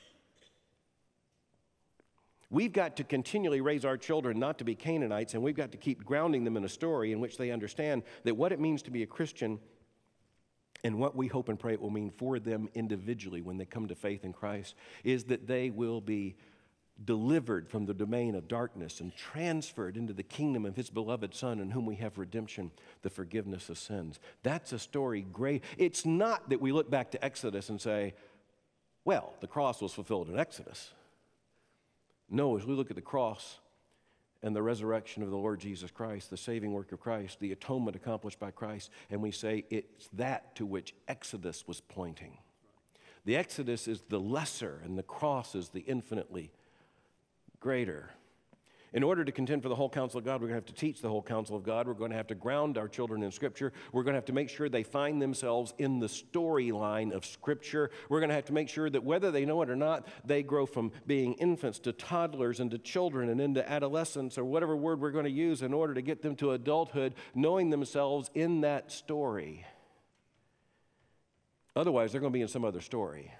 We've got to continually raise our children not to be Canaanites, and we've got to keep grounding them in a story in which they understand that what it means to be a Christian and what we hope and pray it will mean for them individually when they come to faith in Christ is that they will be delivered from the domain of darkness and transferred into the kingdom of his beloved Son, in whom we have redemption, the forgiveness of sins. That's a story great. It's not that we look back to Exodus and say, well, the cross was fulfilled in Exodus. No, as we look at the cross and the resurrection of the Lord Jesus Christ, the saving work of Christ, the atonement accomplished by Christ, and we say it's that to which Exodus was pointing. The Exodus is the lesser, and the cross is the infinitely greater. In order to contend for the whole counsel of God, we're going to have to teach the whole counsel of God. We're going to have to ground our children in Scripture. We're going to have to make sure they find themselves in the storyline of Scripture. We're going to have to make sure that whether they know it or not, they grow from being infants to toddlers and to children and into adolescence, or whatever word we're going to use in order to get them to adulthood, knowing themselves in that story. Otherwise, they're going to be in some other story.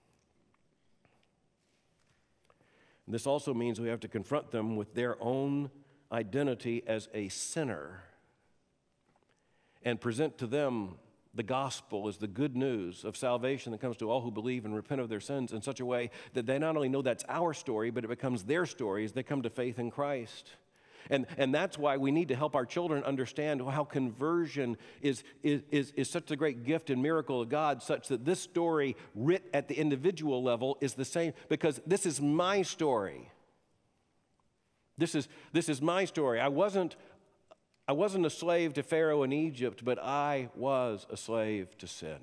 This also means we have to confront them with their own identity as a sinner and present to them the gospel as the good news of salvation that comes to all who believe and repent of their sins in such a way that they not only know that's our story, but it becomes their story as they come to faith in Christ. And, and that's why we need to help our children understand how conversion is, is, is, is such a great gift and miracle of God, such that this story writ at the individual level is the same, because this is my story. This is, this is my story. I wasn't, I wasn't a slave to Pharaoh in Egypt, but I was a slave to sin.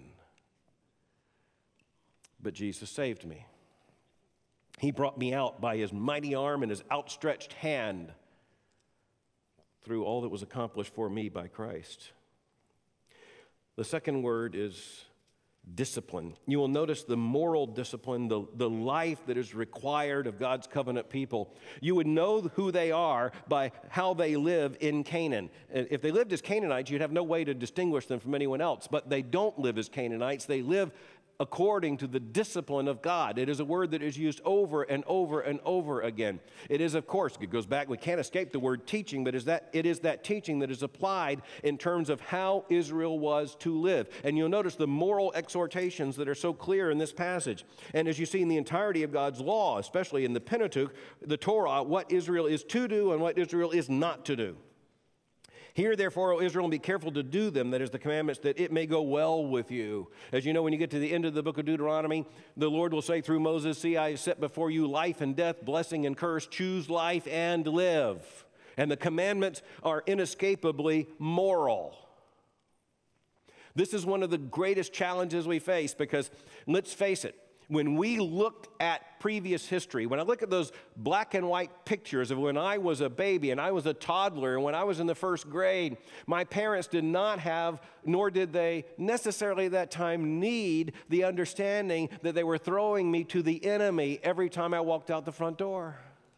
But Jesus saved me. He brought me out by his mighty arm and his outstretched hand through all that was accomplished for me by Christ. The second word is discipline. You will notice the moral discipline, the, the life that is required of God's covenant people. You would know who they are by how they live in Canaan. If they lived as Canaanites, you'd have no way to distinguish them from anyone else. But they don't live as Canaanites. They live according to the discipline of God. It is a word that is used over and over and over again. It is, of course, it goes back, we can't escape the word teaching, but is that, it is that teaching that is applied in terms of how Israel was to live. And you'll notice the moral exhortations that are so clear in this passage. And as you see in the entirety of God's law, especially in the Pentateuch, the Torah, what Israel is to do and what Israel is not to do. Hear, therefore, O Israel, and be careful to do them, that is the commandments, that it may go well with you. As you know, when you get to the end of the book of Deuteronomy, the Lord will say through Moses, see, I have set before you life and death, blessing and curse. Choose life and live. And the commandments are inescapably moral. This is one of the greatest challenges we face because, let's face it, when we look at previous history, when I look at those black and white pictures of when I was a baby and I was a toddler and when I was in the first grade, my parents did not have, nor did they necessarily at that time need the understanding that they were throwing me to the enemy every time I walked out the front door.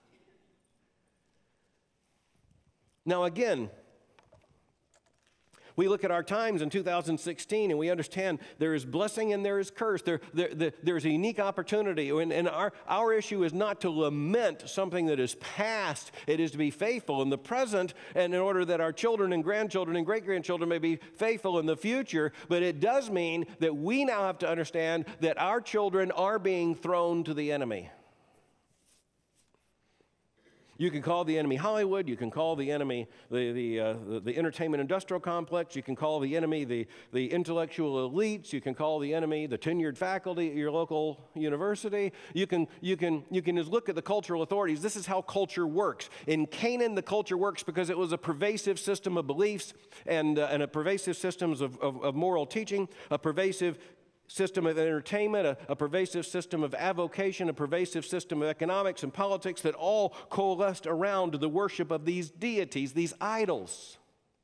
Now again, we look at our times in two thousand sixteen and we understand there is blessing and there is curse. There, there, there, there's a unique opportunity. And, and our, our issue is not to lament something that is past. It is to be faithful in the present, and in order that our children and grandchildren and great-grandchildren may be faithful in the future. But it does mean that we now have to understand that our children are being thrown to the enemy. You can call the enemy Hollywood. You can call the enemy the, the, uh, the, the entertainment industrial complex. You can call the enemy the, the intellectual elites. You can call the enemy the tenured faculty at your local university. You can, you can, you can just look at the cultural authorities. This is how culture works. In Canaan, the culture works because it was a pervasive system of beliefs and, uh, and a pervasive systems of, of, of moral teaching, a pervasive system of entertainment, a, a pervasive system of avocation, a pervasive system of economics and politics that all coalesced around the worship of these deities, these idols.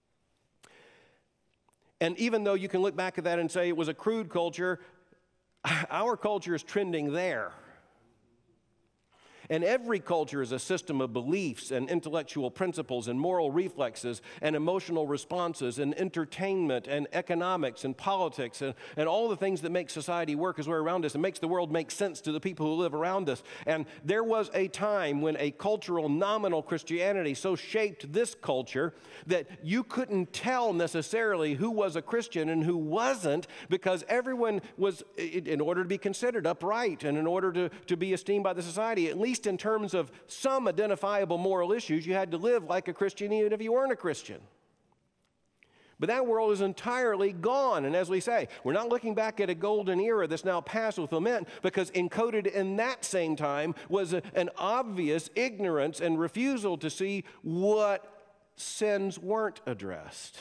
And even though you can look back at that and say it was a crude culture, our culture is trending there. And every culture is a system of beliefs and intellectual principles and moral reflexes and emotional responses and entertainment and economics and politics and, and all the things that make society work as we're around us and makes the world make sense to the people who live around us. And there was a time when a cultural nominal Christianity so shaped this culture that you couldn't tell necessarily who was a Christian and who wasn't, because everyone was, in order to be considered upright and in order to, to be esteemed by the society, at least in terms of some identifiable moral issues, you had to live like a Christian even if you weren't a Christian. But that world is entirely gone. And as we say, we're not looking back at a golden era that's now passed with lament, because encoded in that same time was a, an obvious ignorance and refusal to see what sins weren't addressed.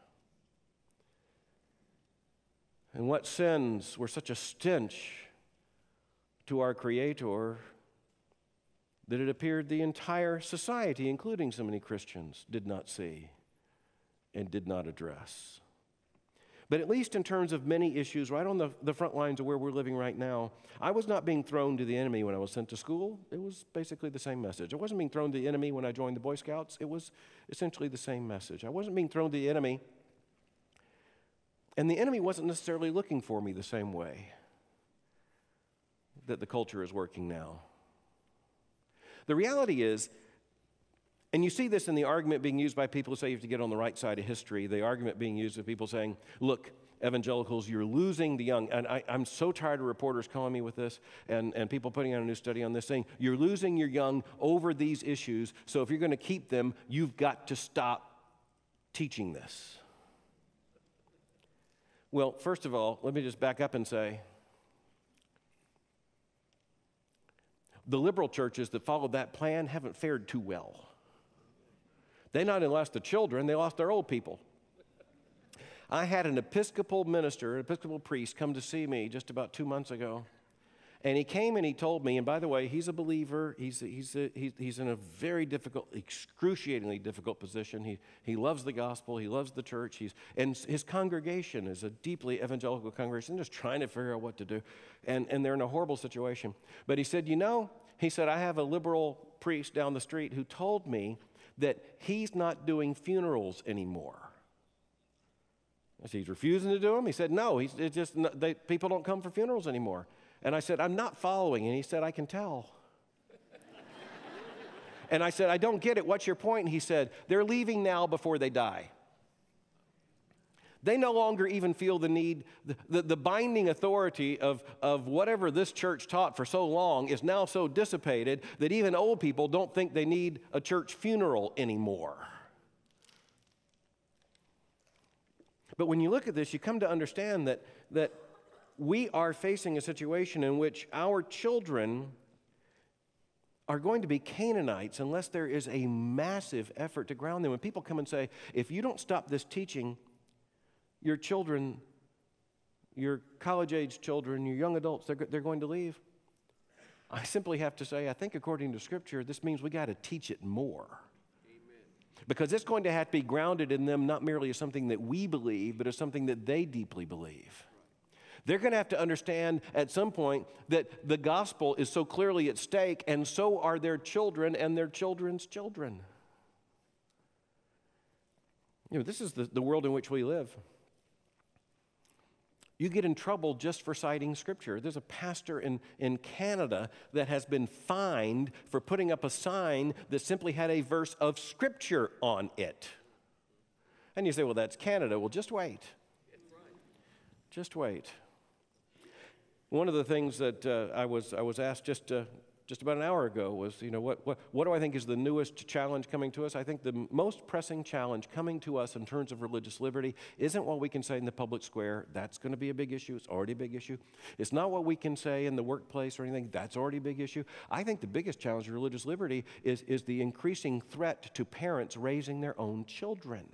And what sins were such a stench to our Creator that it appeared the entire society, including so many Christians, did not see and did not address. But at least in terms of many issues, right on the, the front lines of where we're living right now, I was not being thrown to the enemy when I was sent to school. It was basically the same message. I wasn't being thrown to the enemy when I joined the Boy Scouts. It was essentially the same message. I wasn't being thrown to the enemy, and the enemy wasn't necessarily looking for me the same way that the culture is working now. The reality is, and you see this in the argument being used by people who say you have to get on the right side of history, the argument being used of people saying, look, evangelicals, you're losing the young. And I, I'm so tired of reporters calling me with this and, and people putting out a new study on this, saying, you're losing your young over these issues, so if you're going to keep them, you've got to stop teaching this. Well, first of all, let me just back up and say, the liberal churches that followed that plan haven't fared too well. They not only lost the children, they lost their old people. I had an Episcopal minister, an Episcopal priest, come to see me just about two months ago, And he came and he told me, and by the way, he's a believer. He's, he's, a, he's, he's in a very difficult, excruciatingly difficult position. He, he loves the gospel. He loves the church. He's, and his congregation is a deeply evangelical congregation, just trying to figure out what to do. And, and they're in a horrible situation. But he said, you know, he said, I have a liberal priest down the street who told me that he's not doing funerals anymore. I said, he's refusing to do them? He said, no, he's it's just they, people don't come for funerals anymore. And I said, I'm not following. And he said, I can tell. And I said, I don't get it. What's your point? And he said, they're leaving now before they die. They no longer even feel the need, the, the, the binding authority of, of whatever this church taught for so long is now so dissipated that even old people don't think they need a church funeral anymore. But when you look at this, you come to understand that, that we are facing a situation in which our children are going to be Canaanites unless there is a massive effort to ground them. When people come and say, if you don't stop this teaching, your children, your college-age children, your young adults, they're, they're going to leave. I simply have to say, I think according to Scripture, this means we got to teach it more. Amen. Because it's going to have to be grounded in them not merely as something that we believe, but as something that they deeply believe. They're going to have to understand at some point that the gospel is so clearly at stake, and so are their children and their children's children. You know, this is the, the world in which we live. You get in trouble just for citing Scripture. There's a pastor in, in Canada that has been fined for putting up a sign that simply had a verse of Scripture on it. And you say, well, that's Canada. Well, just wait. Just wait. One of the things that uh, I was I was asked just uh, just about an hour ago was, you know, what, what what do I think is the newest challenge coming to us? I think the most pressing challenge coming to us in terms of religious liberty isn't what we can say in the public square. That's going to be a big issue. It's already a big issue. It's not what we can say in the workplace or anything. That's already a big issue. I think the biggest challenge of religious liberty is, is the increasing threat to parents raising their own children.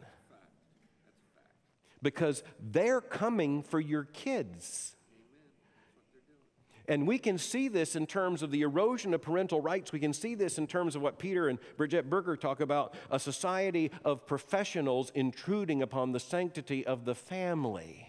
Because they're coming for your kids. And we can see this in terms of the erosion of parental rights. We can see this in terms of what Peter and Bridget Berger talk about, a society of professionals intruding upon the sanctity of the family.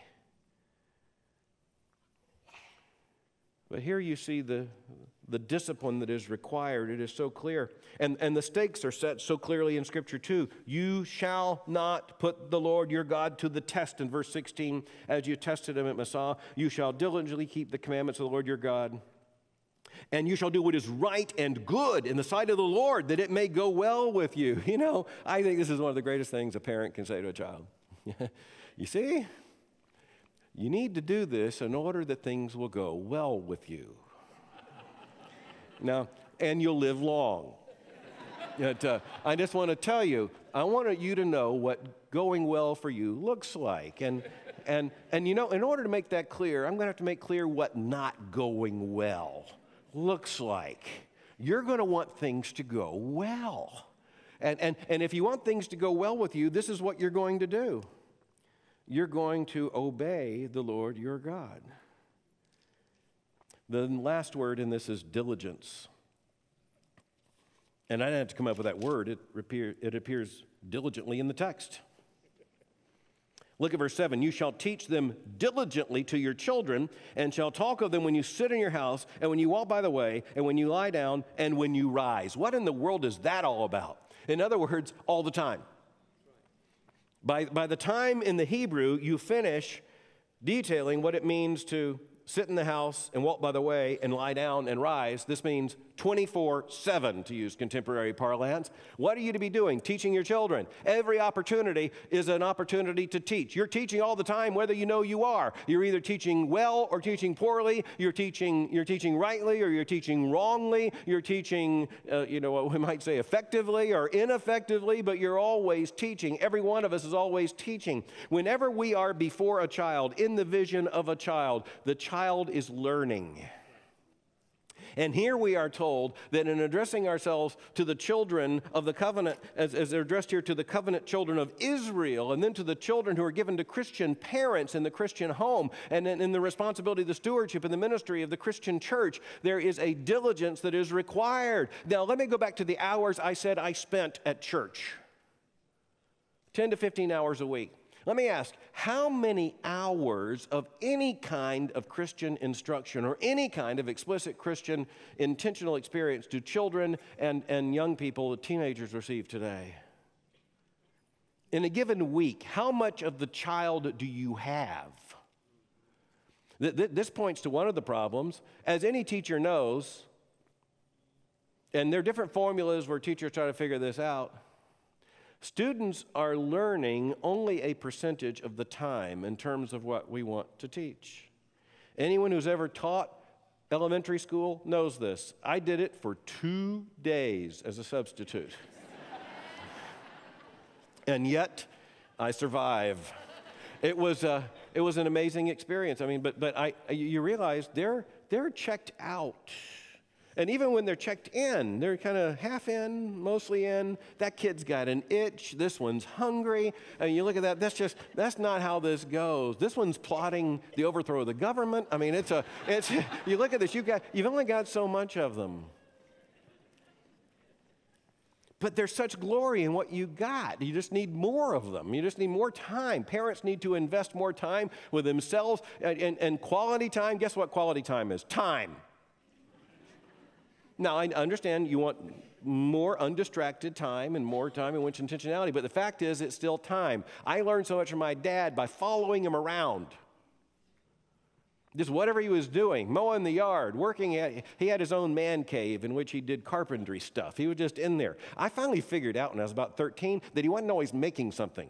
But here you see the, the discipline that is required. It is so clear. And, and the stakes are set so clearly in Scripture too. You shall not put the Lord your God to the test in verse sixteen, as you tested him at Massah. You shall diligently keep the commandments of the Lord your God. And you shall do what is right and good in the sight of the Lord, that it may go well with you. You know, I think this is one of the greatest things a parent can say to a child. You see? You need to do this in order that things will go well with you. Now, and you'll live long. But, uh, I just want to tell you, I want you to know what going well for you looks like. And, and, and you know, in order to make that clear, I'm going to have to make clear what not going well looks like. You're going to want things to go well. And, and, and if you want things to go well with you, this is what you're going to do. You're going to obey the Lord your God. The last word in this is diligence. And I didn't have to come up with that word. It, appear, it appears diligently in the text. Look at verse seven. You shall teach them diligently to your children, and shall talk of them when you sit in your house, and when you walk by the way, and when you lie down, and when you rise. What in the world is that all about? In other words, all the time. By, by the time in the Hebrew you finish detailing what it means to sit in the house and walk by the way and lie down and rise, this means twenty-four seven, to use contemporary parlance. What are you to be doing? Teaching your children. Every opportunity is an opportunity to teach. You're teaching all the time, whether you know you are. You're either teaching well or teaching poorly. You're teaching, you're teaching rightly or you're teaching wrongly. You're teaching, uh, you know, what we might say effectively or ineffectively, but you're always teaching. Every one of us is always teaching. Whenever we are before a child, in the vision of a child, the child is learning. And here we are told that in addressing ourselves to the children of the covenant, as, as they're addressed here to the covenant children of Israel, and then to the children who are given to Christian parents in the Christian home, and in, in the responsibility of the stewardship and the ministry of the Christian church, there is a diligence that is required. Now, let me go back to the hours I said I spent at church. ten to fifteen hours a week. Let me ask, how many hours of any kind of Christian instruction or any kind of explicit Christian intentional experience do children and, and young people, teenagers, receive today? In a given week, how much of the child do you have? Th- th- this points to one of the problems. As any teacher knows, and there are different formulas where teachers try to figure this out, students are learning only a percentage of the time in terms of what we want to teach. Anyone who's ever taught elementary school knows this. I did it for two days as a substitute. And yet, I survive. It was, uh, it was an amazing experience. I mean, but, but I, you realize they're, they're checked out. And even when they're checked in, they're kind of half in, mostly in. That kid's got an itch. This one's hungry. And you look at that, that's just, that's not how this goes. This one's plotting the overthrow of the government. I mean, it's a, it's, you look at this, you've got, you've only got so much of them. But there's such glory in what you got. You just need more of them. You just need more time. Parents need to invest more time with themselves. And, and, and quality time, guess what quality time is? Time. Now, I understand you want more undistracted time and more time in which intentionality, but the fact is it's still time. I learned so much from my dad by following him around. Just whatever he was doing, mowing the yard, working at, he had his own man cave in which he did carpentry stuff. He was just in there. I finally figured out when I was about thirteen that he wasn't always making something.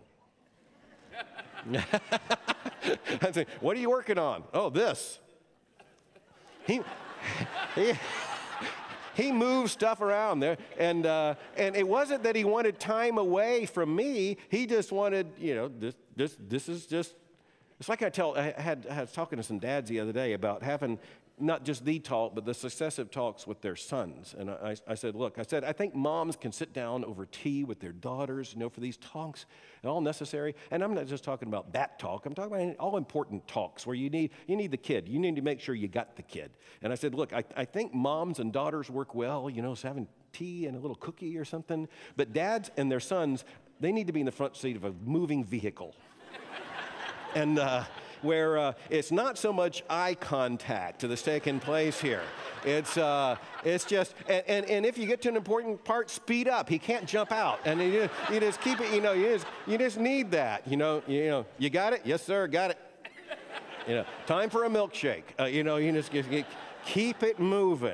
I said, what are you working on? Oh, this. He, he He moved stuff around there, and uh, and it wasn't that he wanted time away from me. He just wanted, you know, this this this is just. It's like I tell. I had I was talking to some dads the other day about having not just the talk, but the successive talks with their sons. And I, I said, look, I said, I think moms can sit down over tea with their daughters, you know, for these talks, and all necessary. And I'm not just talking about that talk. I'm talking about all important talks where you need you need the kid. You need to make sure you got the kid. And I said, look, I, I think moms and daughters work well, you know, so having tea and a little cookie or something. But dads and their sons, they need to be in the front seat of a moving vehicle. and uh, where uh, it's not so much eye contact that's taking place here. It's uh, it's just, and, and, and if you get to an important part, speed up. He can't jump out, and you, you just keep it. You know, you just you just need that. You know, you know, you got it. Yes, sir, got it. You know, time for a milkshake. Uh, you know, you just get, keep it moving.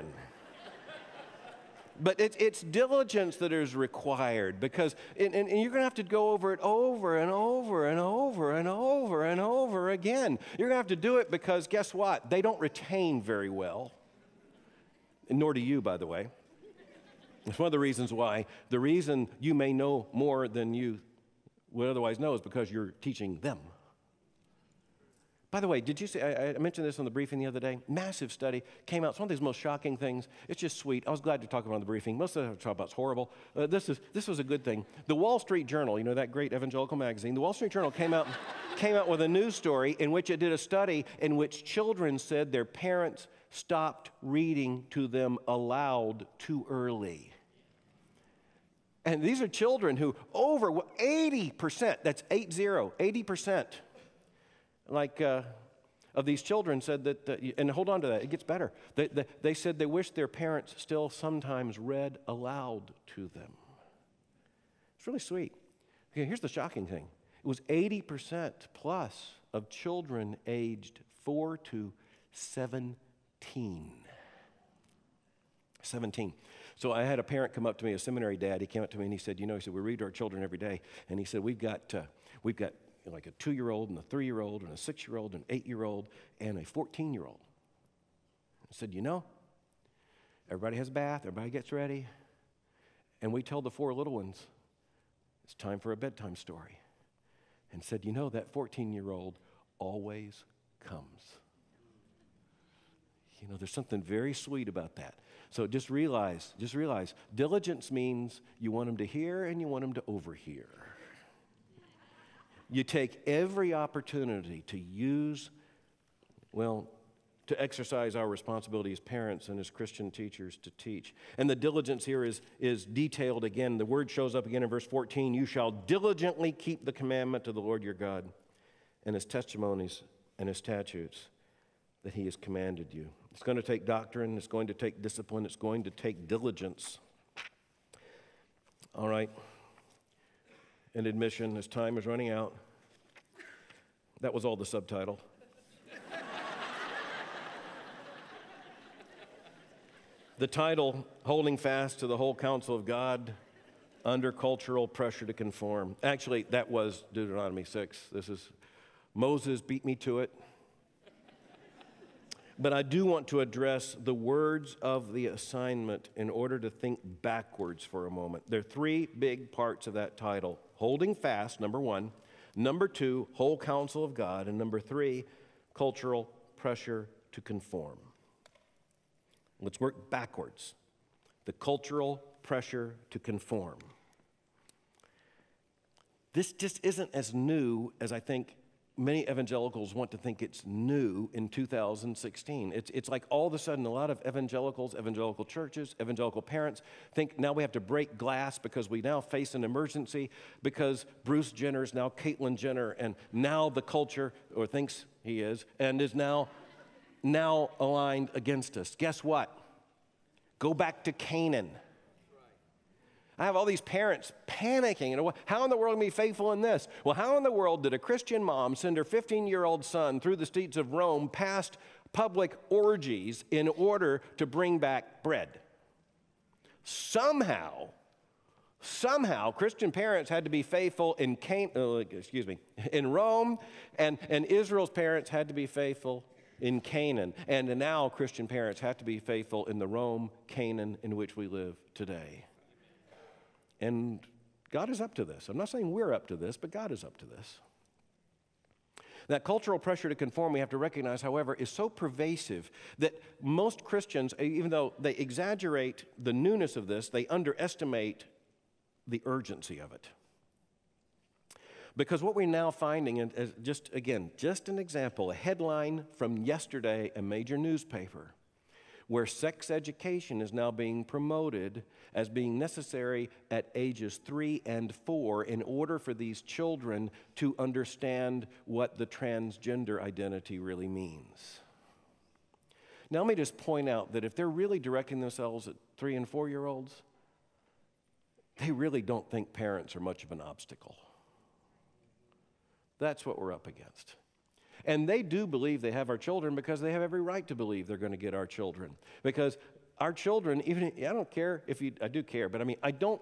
But it, it's diligence that is required because, and, and you're going to have to go over it over and over and over and over and over again. You're going to have to do it because guess what? They don't retain very well, and nor do you, by the way. It's one of the reasons why, the reason you may know more than you would otherwise know is because you're teaching them. By the way, did you see, I, I mentioned this on the briefing the other day, massive study came out. It's one of these most shocking things. It's just sweet. I was glad to talk about it on the briefing. Most of the talk about it's horrible. Uh, this is this was a good thing. The Wall Street Journal, you know, that great evangelical magazine, the Wall Street Journal came out, came out with a news story in which it did a study in which children said their parents stopped reading to them aloud too early. And these are children who over eighty percent, that's eight zero, eighty percent, like uh, of these children said that, uh, and hold on to that, it gets better. They, they, they said they wish their parents still sometimes read aloud to them. It's really sweet. Okay, here's the shocking thing. It was eighty percent plus of children aged four to seventeen. seventeen. So I had a parent come up to me, a seminary dad. He came up to me and he said, you know, he said, we read to our children every day. And he said, we've got, uh, we've got like a two-year-old and a three-year-old and a six-year-old and an eight-year-old and a fourteen-year-old. I said, you know, everybody has a bath, everybody gets ready, and we tell the four little ones, it's time for a bedtime story. And said, you know, that fourteen-year-old always comes. You know, there's something very sweet about that. So just realize, just realize, diligence means you want them to hear and you want them to overhear. You take every opportunity to use, well, to exercise our responsibility as parents and as Christian teachers to teach. And the diligence here is, is detailed again. The word shows up again in verse fourteen. You shall diligently keep the commandment of the Lord your God and his testimonies and his statutes that he has commanded you. It's going to take doctrine. It's going to take discipline. It's going to take diligence. All right. In admission, as time is running out, that was all the subtitle. The title, Holding Fast to the Whole Counsel of God Under Cultural Pressure to Conform. Actually, that was Deuteronomy six. This is, Moses beat me to it. But I do want to address the words of the assignment in order to think backwards for a moment. There are three big parts of that title. Holding fast, number one. Number two, whole counsel of God. And number three, cultural pressure to conform. Let's work backwards. The cultural pressure to conform. This just isn't as new as I think many evangelicals want to think it's new in two thousand sixteen. It's, it's like all of a sudden a lot of evangelicals, evangelical churches, evangelical parents think now we have to break glass because we now face an emergency because Bruce Jenner is now Caitlyn Jenner and now the culture, or thinks he is, and is now now aligned against us. Guess what? Go back to Canaan. I have all these parents panicking. You know, how in the world can we be faithful in this? Well, how in the world did a Christian mom send her fifteen-year-old son through the streets of Rome past public orgies in order to bring back bread? Somehow, somehow, Christian parents had to be faithful in Can- uh, excuse me, in Rome, and, and Israel's parents had to be faithful in Canaan. And now Christian parents have to be faithful in the Rome, Canaan in which we live today. And God is up to this. I'm not saying we're up to this, but God is up to this. That cultural pressure to conform, we have to recognize, however, is so pervasive that most Christians, even though they exaggerate the newness of this, they underestimate the urgency of it. Because what we're now finding, is just again, just an example, a headline from yesterday, a major newspaper, where sex education is now being promoted as being necessary at ages three and four in order for these children to understand what the transgender identity really means. Now let me just point out that if they're really directing themselves at three and four-year-olds, they really don't think parents are much of an obstacle. That's what we're up against. And they do believe they have our children because they have every right to believe they're going to get our children. Because our children, even, I don't care if you, I do care, but I mean, I don't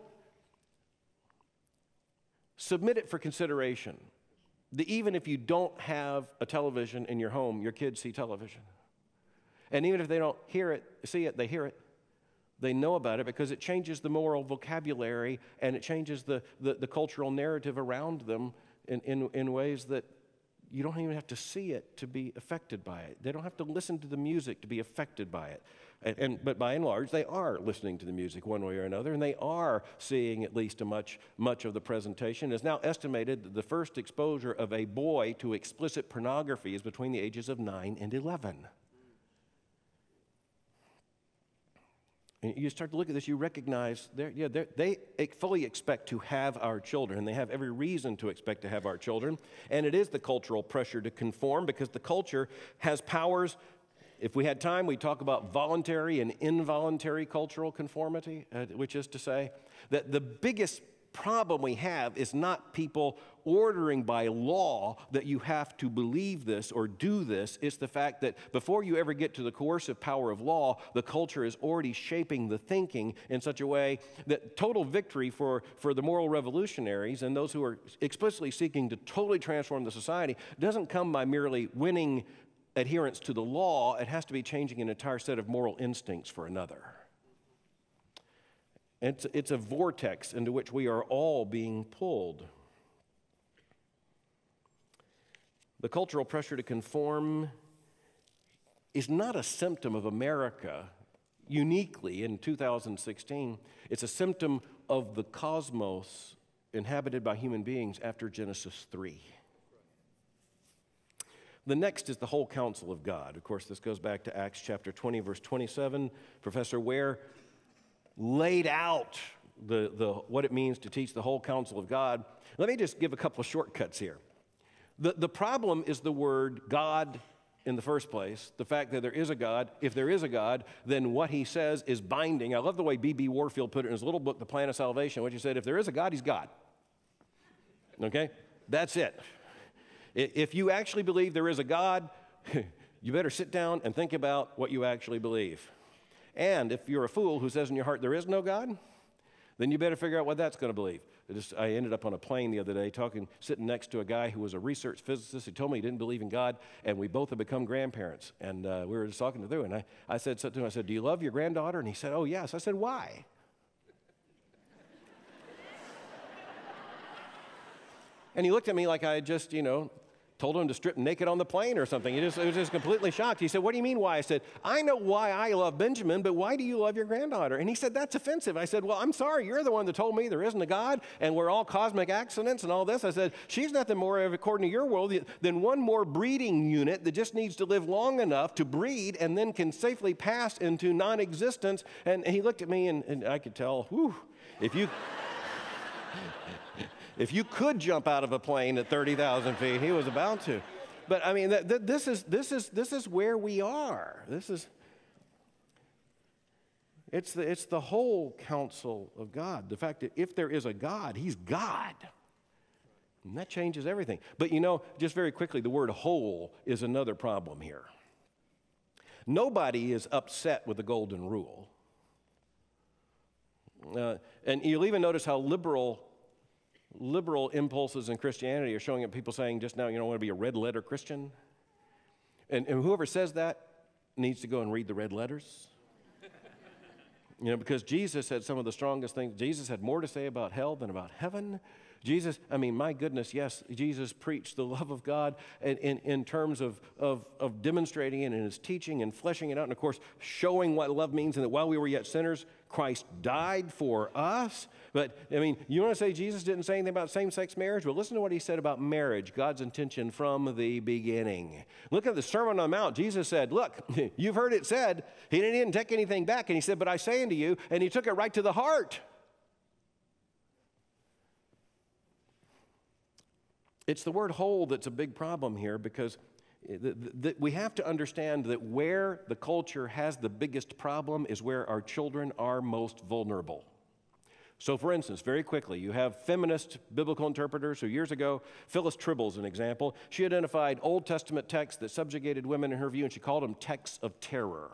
submit it for consideration that even if you don't have a television in your home, your kids see television. And even if they don't hear it, see it, they hear it. They know about it because it changes the moral vocabulary and it changes the, the, the cultural narrative around them in, in, in ways that you don't even have to see it to be affected by it. They don't have to listen to the music to be affected by it. And, and, but by and large, they are listening to the music one way or another, and they are seeing at least a much, much of the presentation. It's now estimated that the first exposure of a boy to explicit pornography is between the ages of nine and eleven. And you start to look at this, you recognize they're, yeah, they're, they fully expect to have our children, and they have every reason to expect to have our children. And it is the cultural pressure to conform because the culture has powers. If we had time, we'd talk about voluntary and involuntary cultural conformity, uh, which is to say that the biggest problem we have is not people ordering by law that you have to believe this or do this. It's the fact that before you ever get to the coercive power of law, the culture is already shaping the thinking in such a way that total victory for, for the moral revolutionaries and those who are explicitly seeking to totally transform the society doesn't come by merely winning adherence to the law. It has to be changing an entire set of moral instincts for another. It's, it's a vortex into which we are all being pulled. The cultural pressure to conform is not a symptom of America uniquely in two thousand sixteen. It's a symptom of the cosmos inhabited by human beings after Genesis three. The next is the whole counsel of God. Of course, this goes back to Acts chapter twenty, verse twenty-seven. Professor Ware laid out the, the, what it means to teach the whole counsel of God. Let me just give a couple of shortcuts here. The, the problem is the word God in the first place, the fact that there is a God. If there is a God, then what he says is binding. I love the way B B Warfield put it in his little book, The Plan of Salvation, which he said, if there is a God, he's God. Okay? That's it. If you actually believe there is a God, you better sit down and think about what you actually believe. And if you're a fool who says in your heart there is no God, then you better figure out what that's going to believe. I, just, I ended up on a plane the other day talking, sitting next to a guy who was a research physicist. He told me he didn't believe in God, and we both have become grandparents. And uh, we were just talking through, and I, I said to him, I said, do you love your granddaughter? And he said, oh, yes. I said, why? And he looked at me like I had just, you know, told him to strip naked on the plane or something. He just, he was just completely shocked. He said, what do you mean why? I said, I know why I love Benjamin, but why do you love your granddaughter? And he said, that's offensive. I said, well, I'm sorry. You're the one that told me there isn't a God and we're all cosmic accidents and all this. I said, she's nothing more, according to your world, than one more breeding unit that just needs to live long enough to breed and then can safely pass into non-existence. And he looked at me and, and I could tell, whew, if you... If you could jump out of a plane at thirty thousand feet, he was about to. But I mean, th- th- this is this is this is where we are. This is it's the it's the whole counsel of God. The fact that if there is a God, he's God. And that changes everything. But you know, just very quickly, the word whole is another problem here. Nobody is upset with the golden rule. Uh, and you'll even notice how liberal Liberal impulses in Christianity are showing up people saying just now, you know, I want to be a red letter Christian. And, and whoever says that needs to go and read the red letters. You know, because Jesus had some of the strongest things. Jesus had more to say about hell than about heaven. Jesus, I mean, my goodness, yes, Jesus preached the love of God in, in, in terms of, of, of demonstrating it in his teaching and fleshing it out. And, of course, showing what love means and that while we were yet sinners, Christ died for us. But, I mean, you want to say Jesus didn't say anything about same-sex marriage? Well, listen to what he said about marriage, God's intention from the beginning. Look at the Sermon on the Mount. Jesus said, look, you've heard it said. He didn't, he didn't take anything back. And he said, but I say unto you, and he took it right to the heart. It's the word whole that's a big problem here because the, the, we have to understand that where the culture has the biggest problem is where our children are most vulnerable. So, for instance, very quickly, you have feminist biblical interpreters who years ago, Phyllis Tribble's an example, she identified Old Testament texts that subjugated women in her view, and she called them texts of terror.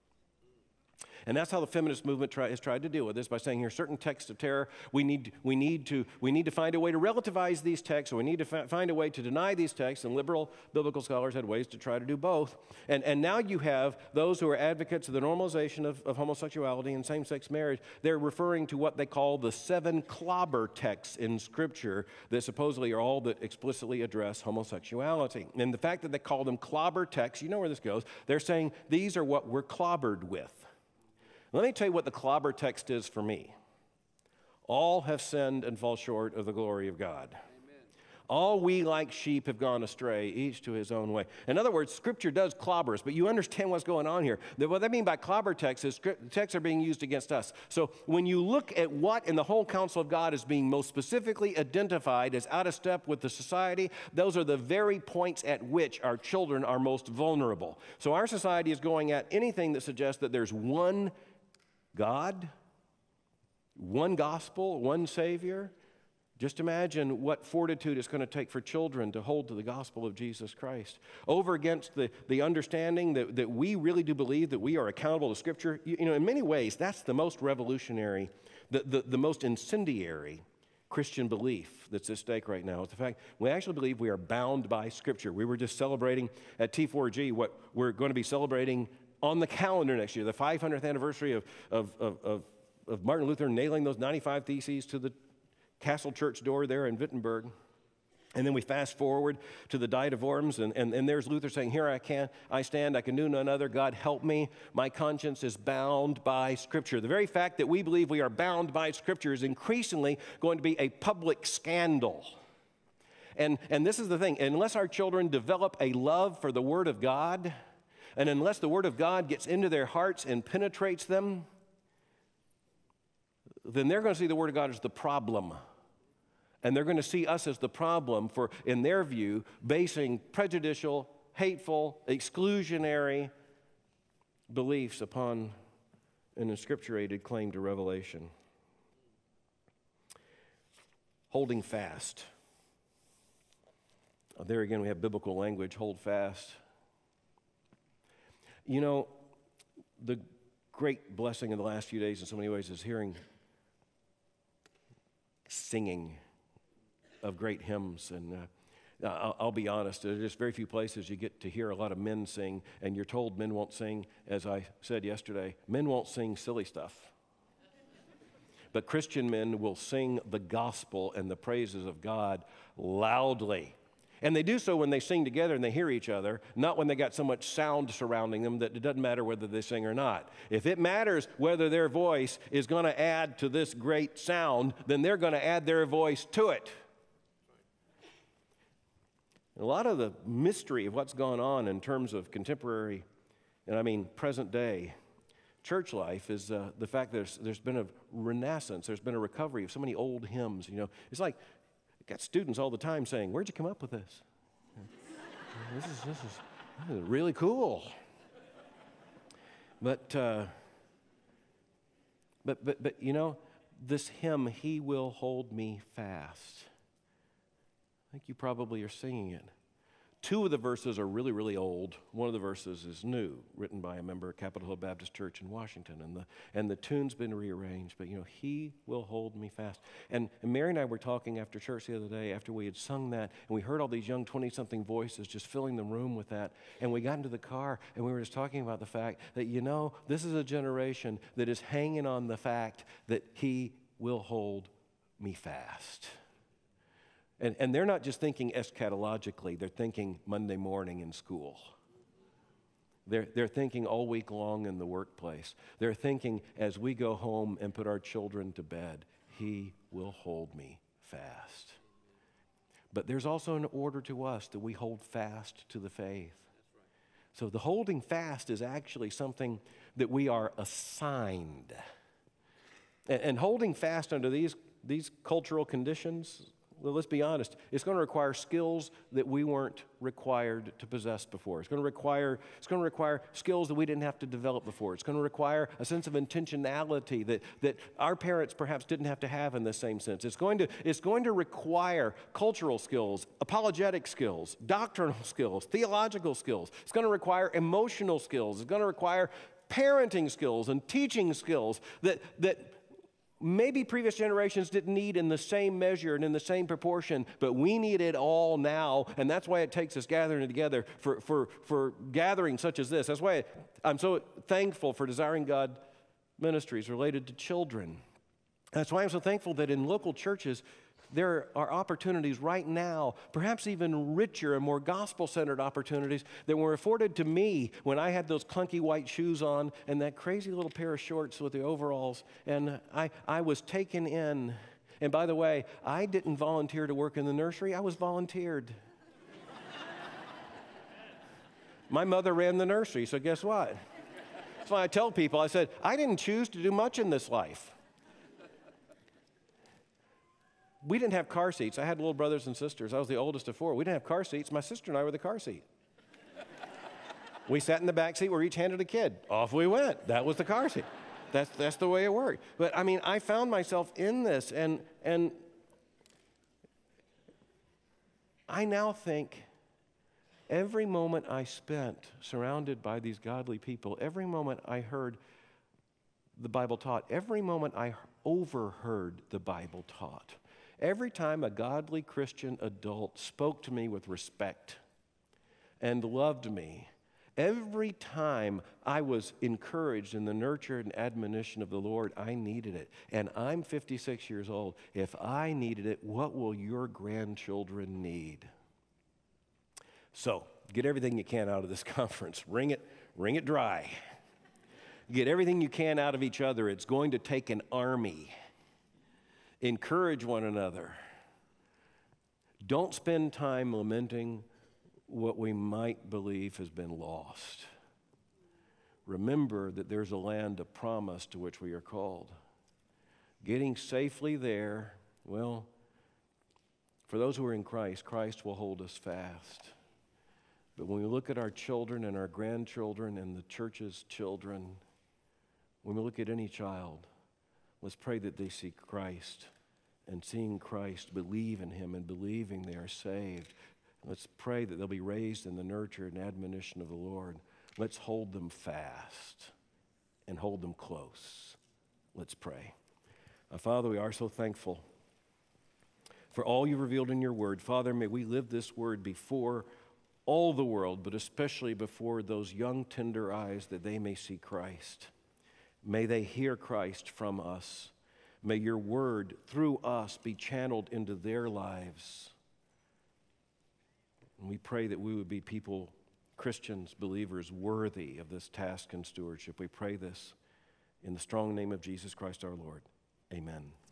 And that's how the feminist movement try, has tried to deal with this, by saying here are certain texts of terror. We need, we, need to, we need to find a way to relativize these texts, or we need to fi- find a way to deny these texts, and liberal biblical scholars had ways to try to do both. And, and now you have those who are advocates of the normalization of, of homosexuality and same-sex marriage. They're referring to what they call the seven clobber texts in Scripture that supposedly are all that explicitly address homosexuality. And the fact that they call them clobber texts, you know where this goes, they're saying these are what we're clobbered with. Let me tell you what the clobber text is for me. All have sinned and fall short of the glory of God. Amen. All we like sheep have gone astray, each to his own way. In other words, Scripture does clobber us, but you understand what's going on here. What I mean by clobber text is script, texts are being used against us. So when you look at what in the whole counsel of God is being most specifically identified as out of step with the society, those are the very points at which our children are most vulnerable. So our society is going at anything that suggests that there's one God, one gospel, one Savior. Just imagine what fortitude it's going to take for children to hold to the gospel of Jesus Christ. Over against the, the understanding that, that we really do believe that we are accountable to Scripture. You, you know, in many ways, that's the most revolutionary, the, the, the most incendiary Christian belief that's at stake right now. It's the fact we actually believe we are bound by Scripture. We were just celebrating at T four G what we're going to be celebrating on the calendar next year, the five hundredth anniversary of, of, of, of, of Martin Luther nailing those ninety-five theses to the Castle Church door there in Wittenberg. And then we fast forward to the Diet of Worms, and, and, and there's Luther saying, here I can, I stand, I can do none other, God help me. My conscience is bound by Scripture. The very fact that we believe we are bound by Scripture is increasingly going to be a public scandal. And, and this is the thing, unless our children develop a love for the Word of God, and unless the Word of God gets into their hearts and penetrates them, then they're going to see the Word of God as the problem. And they're going to see us as the problem for, in their view, basing prejudicial, hateful, exclusionary beliefs upon an inscripturated claim to revelation. Holding fast. There again, we have biblical language, hold fast. You know, the great blessing in the last few days in so many ways is hearing singing of great hymns. And uh, I'll, I'll be honest, there's just very few places you get to hear a lot of men sing, and you're told men won't sing. As I said yesterday, men won't sing silly stuff. But Christian men will sing the gospel and the praises of God loudly. And they do so when they sing together and they hear each other, not when they got so much sound surrounding them that it doesn't matter whether they sing or not. If it matters whether their voice is going to add to this great sound, then they're going to add their voice to it. A lot of the mystery of what's gone on in terms of contemporary, and I mean present day, church life is uh, the fact that there's, there's been a renaissance, there's been a recovery of so many old hymns. You know, it's like, I've got students all the time saying, where'd you come up with this? this, is, this, is, this is really cool. But, uh, but, but, but, you know, this hymn, He Will Hold Me Fast. I think you probably are singing it. Two of the verses are really, really old. One of the verses is new, written by a member of Capitol Hill Baptist Church in Washington, and the and the tune's been rearranged. But you know, He will hold me fast. And, and Mary and I were talking after church the other day, after we had sung that, and we heard all these young twenty-something voices just filling the room with that. And we got into the car, and we were just talking about the fact that you know, this is a generation that is hanging on the fact that He will hold me fast. And, and they're not just thinking eschatologically, they're thinking Monday morning in school. They're, they're thinking all week long in the workplace. They're thinking as we go home and put our children to bed, He will hold me fast. But there's also an order to us that we hold fast to the faith. So the holding fast is actually something that we are assigned. And, and holding fast under these, these cultural conditions, well, let's be honest, it's going to require skills that we weren't required to possess before. It's going to require, it's going to require skills that we didn't have to develop before. It's going to require a sense of intentionality that, that our parents perhaps didn't have to have in the same sense. It's going to, it's going to require cultural skills, apologetic skills, doctrinal skills, theological skills. It's going to require emotional skills. It's going to require parenting skills and teaching skills that, that maybe previous generations didn't need in the same measure and in the same proportion, but we need it all now, and that's why it takes us gathering together for, for, for gatherings such as this. That's why I'm so thankful for Desiring God ministries related to children. That's why I'm so thankful that in local churches, there are opportunities right now, perhaps even richer and more gospel-centered opportunities that were afforded to me when I had those clunky white shoes on and that crazy little pair of shorts with the overalls, and I, I was taken in. And by the way, I didn't volunteer to work in the nursery. I was volunteered. My mother ran the nursery, so guess what? That's why I tell people, I said, I didn't choose to do much in this life. We didn't have car seats. I had little brothers and sisters. I was the oldest of four. We didn't have car seats. My sister and I were the car seat. We sat in the back seat. We were each handed a kid. Off we went. That was the car seat. That's, that's the way it worked. But, I mean, I found myself in this, and, and I now think every moment I spent surrounded by these godly people, every moment I heard the Bible taught, every moment I overheard the Bible taught, every time a godly Christian adult spoke to me with respect and loved me Every time I was encouraged in the nurture and admonition of the Lord, I needed it. And I'm fifty-six years old. If I needed it, what will your grandchildren need? So, get everything you can out of this conference. Wring it, wring it dry. Get everything you can out of each other. It's going to take an army. Encourage one another. Don't spend time lamenting what we might believe has been lost. Remember that there's a land of promise to which we are called. Getting safely there, well, for those who are in Christ, Christ will hold us fast. But when we look at our children and our grandchildren and the church's children, when we look at any child, let's pray that they see Christ, and seeing Christ, believe in him, and believing they are saved. Let's pray that they'll be raised in the nurture and admonition of the Lord. Let's hold them fast and hold them close. Let's pray. Uh, Father, we are so thankful for all you've revealed in your word. Father, may we live this word before all the world, but especially before those young, tender eyes, that they may see Christ. May they hear Christ from us. May your word through us be channeled into their lives. And we pray that we would be people, Christians, believers, worthy of this task and stewardship. We pray this in the strong name of Jesus Christ our Lord. Amen.